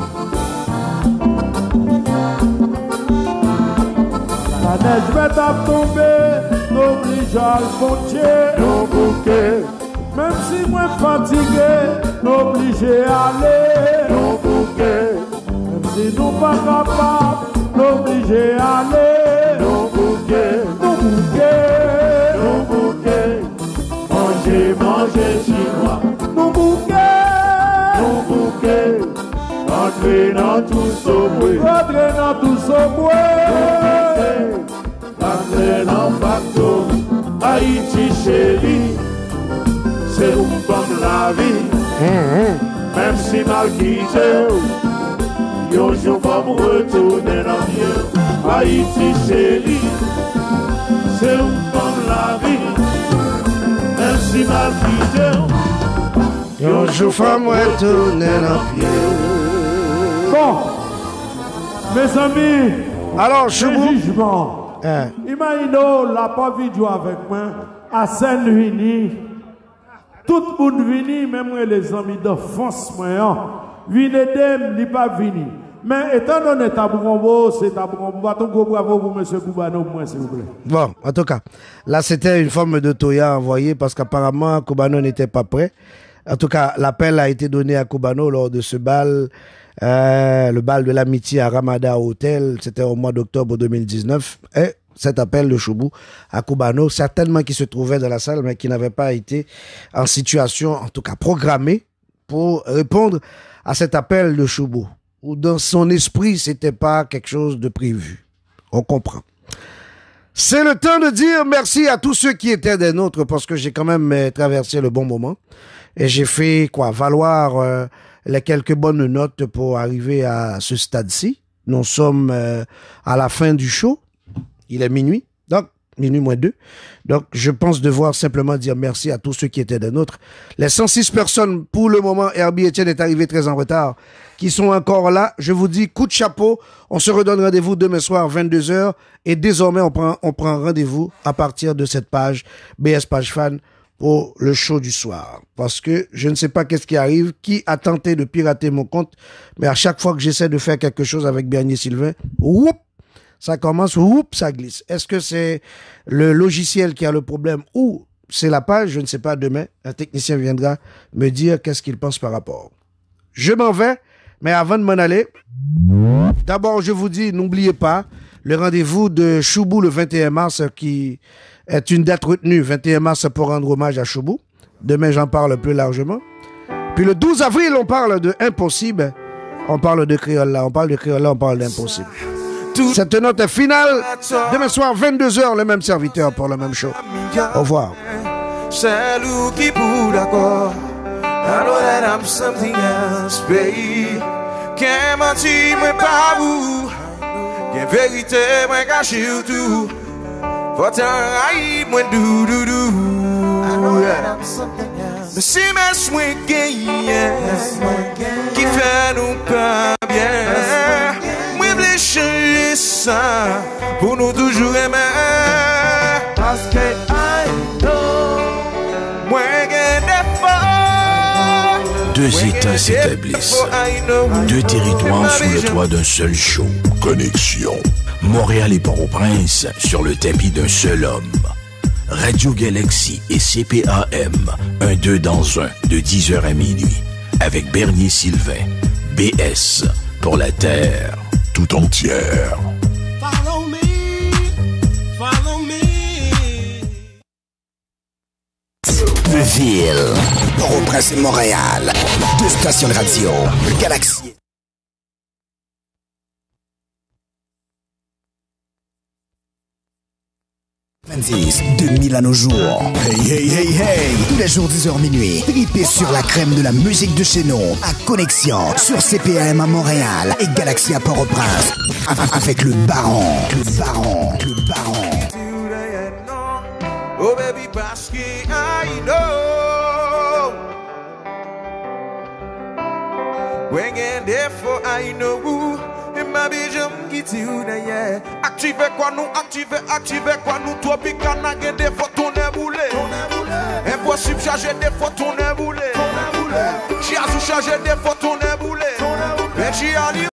La neige va tomber, n'oblige à le monter, nos bouquets. Même si moi fatigué, n'obligé à aller, nos bouquets. Même si nous pas capables, n'obligé à aller, nos bouquets, nos bouquets, nos bouquets. Manger, manger chinois, nos bouquets, nos bouquets. Entrer dans tout ce bruit, entrer dans tout ce bruit. Entrer dans facto. Haïti chérie, c'est où comme la vie. Mm-hmm. Même si mal quitté, yo jour comme retourner dans mieux. Haïti chérie, c'est où comme la vie. Même si mal quitté, yo jour comme retourner dans mieux. Bon, mes amis, alors je vous jugement. Hein. Imaginez la pas vidéo avec moi à Saint-Louis. Tout le monde vini, même les amis d'enfance, moi, vini dem, ni pas vini. Mais étant donné que Tabourombo, c'est Tabourombo, bravo pour M. Koubano, moi, s'il vous plaît. Bon, en tout cas, là, c'était une forme de toya envoyée parce qu'apparemment, Koubano n'était pas prêt. En tout cas, l'appel a été donné à Koubano lors de ce bal. Euh, le bal de l'amitié à Ramada Hotel, c'était au mois d'octobre deux mille dix-neuf, et cet appel de Choubou à Koubano, certainement qui se trouvait dans la salle, mais qui n'avait pas été en situation, en tout cas programmé, pour répondre à cet appel de Choubou, ou dans son esprit, c'était pas quelque chose de prévu. On comprend. C'est le temps de dire merci à tous ceux qui étaient des nôtres, parce que j'ai quand même euh, traversé le bon moment, et j'ai fait, quoi, valoir... Euh, les quelques bonnes notes pour arriver à ce stade-ci. Nous sommes euh, à la fin du show. Il est minuit, donc minuit moins deux. Donc, je pense devoir simplement dire merci à tous ceux qui étaient des nôtres. Les cent six personnes, pour le moment, Herbie Etienne est arrivé très en retard, qui sont encore là. Je vous dis, coup de chapeau. On se redonne rendez-vous demain soir, vingt-deux heures. Et désormais, on prend, on prend rendez-vous à partir de cette page B S Page Fan pour le show du soir. Parce que je ne sais pas qu'est-ce qui arrive, qui a tenté de pirater mon compte, mais à chaque fois que j'essaie de faire quelque chose avec Bernier Sylvain, whoop, ça commence, whoop, ça glisse. Est-ce que c'est le logiciel qui a le problème ou c'est la page? Je ne sais pas. Demain, un technicien viendra me dire qu'est-ce qu'il pense par rapport. Je m'en vais, mais avant de m'en aller, d'abord, je vous dis, n'oubliez pas le rendez-vous de Choubou le vingt et un mars qui est une date retenue, vingt et un mars, pour rendre hommage à Choubou. Demain, j'en parle plus largement. Puis le douze avril, on parle de Impossible. On parle de Créole là, on parle de Créole là, on parle d'Impossible. Cette note finale, demain soir, vingt-deux heures, le même serviteur pour le même show. Au revoir. C'est lui qui pour d'accord. I know that I'm something else, baby. Qu'est menti, moi pas vous. Qu'est vérité, moi caché tout. Faut t'en moi dou dou dou. Mais si mes soins gagnent, qui fait nous pas bien. Moi voulais changer ça pour nous toujours aimer. Parce que I know, moi gagne des fois. Deux États s'établissent, deux territoires sous le toit d'un seul show. Connexion. Montréal et Port-au-Prince sur le tapis d'un seul homme. Radio Galaxy et C P A M, un deux dans un, de dix heures à minuit. Avec Bernier Sylvain, B S, pour la Terre tout entière. Follow me, follow me. Deux villes, Port-au-Prince et Montréal. Deux stations de radio, Galaxy. vingt-dix, deux mille à nos jours. Hey, hey, hey, hey. Tous les jours, dix heures minuit. Tripez sur la crème de la musique de chez nous. À Connexion. Sur C P A M à Montréal. Et Galaxy à Port-au-Prince. Avec le Baron. Le Baron. Le Baron. Oh baby, parce que I know. When get there for I know. Ma bijam qui tire derrière. Activez quoi nous, activez, activez quoi nous. Toi picana get des fois ton boulé. Impossible charger des fois ton boulé. Chiazou charger des fois ton boulé. Mais j'y arrive.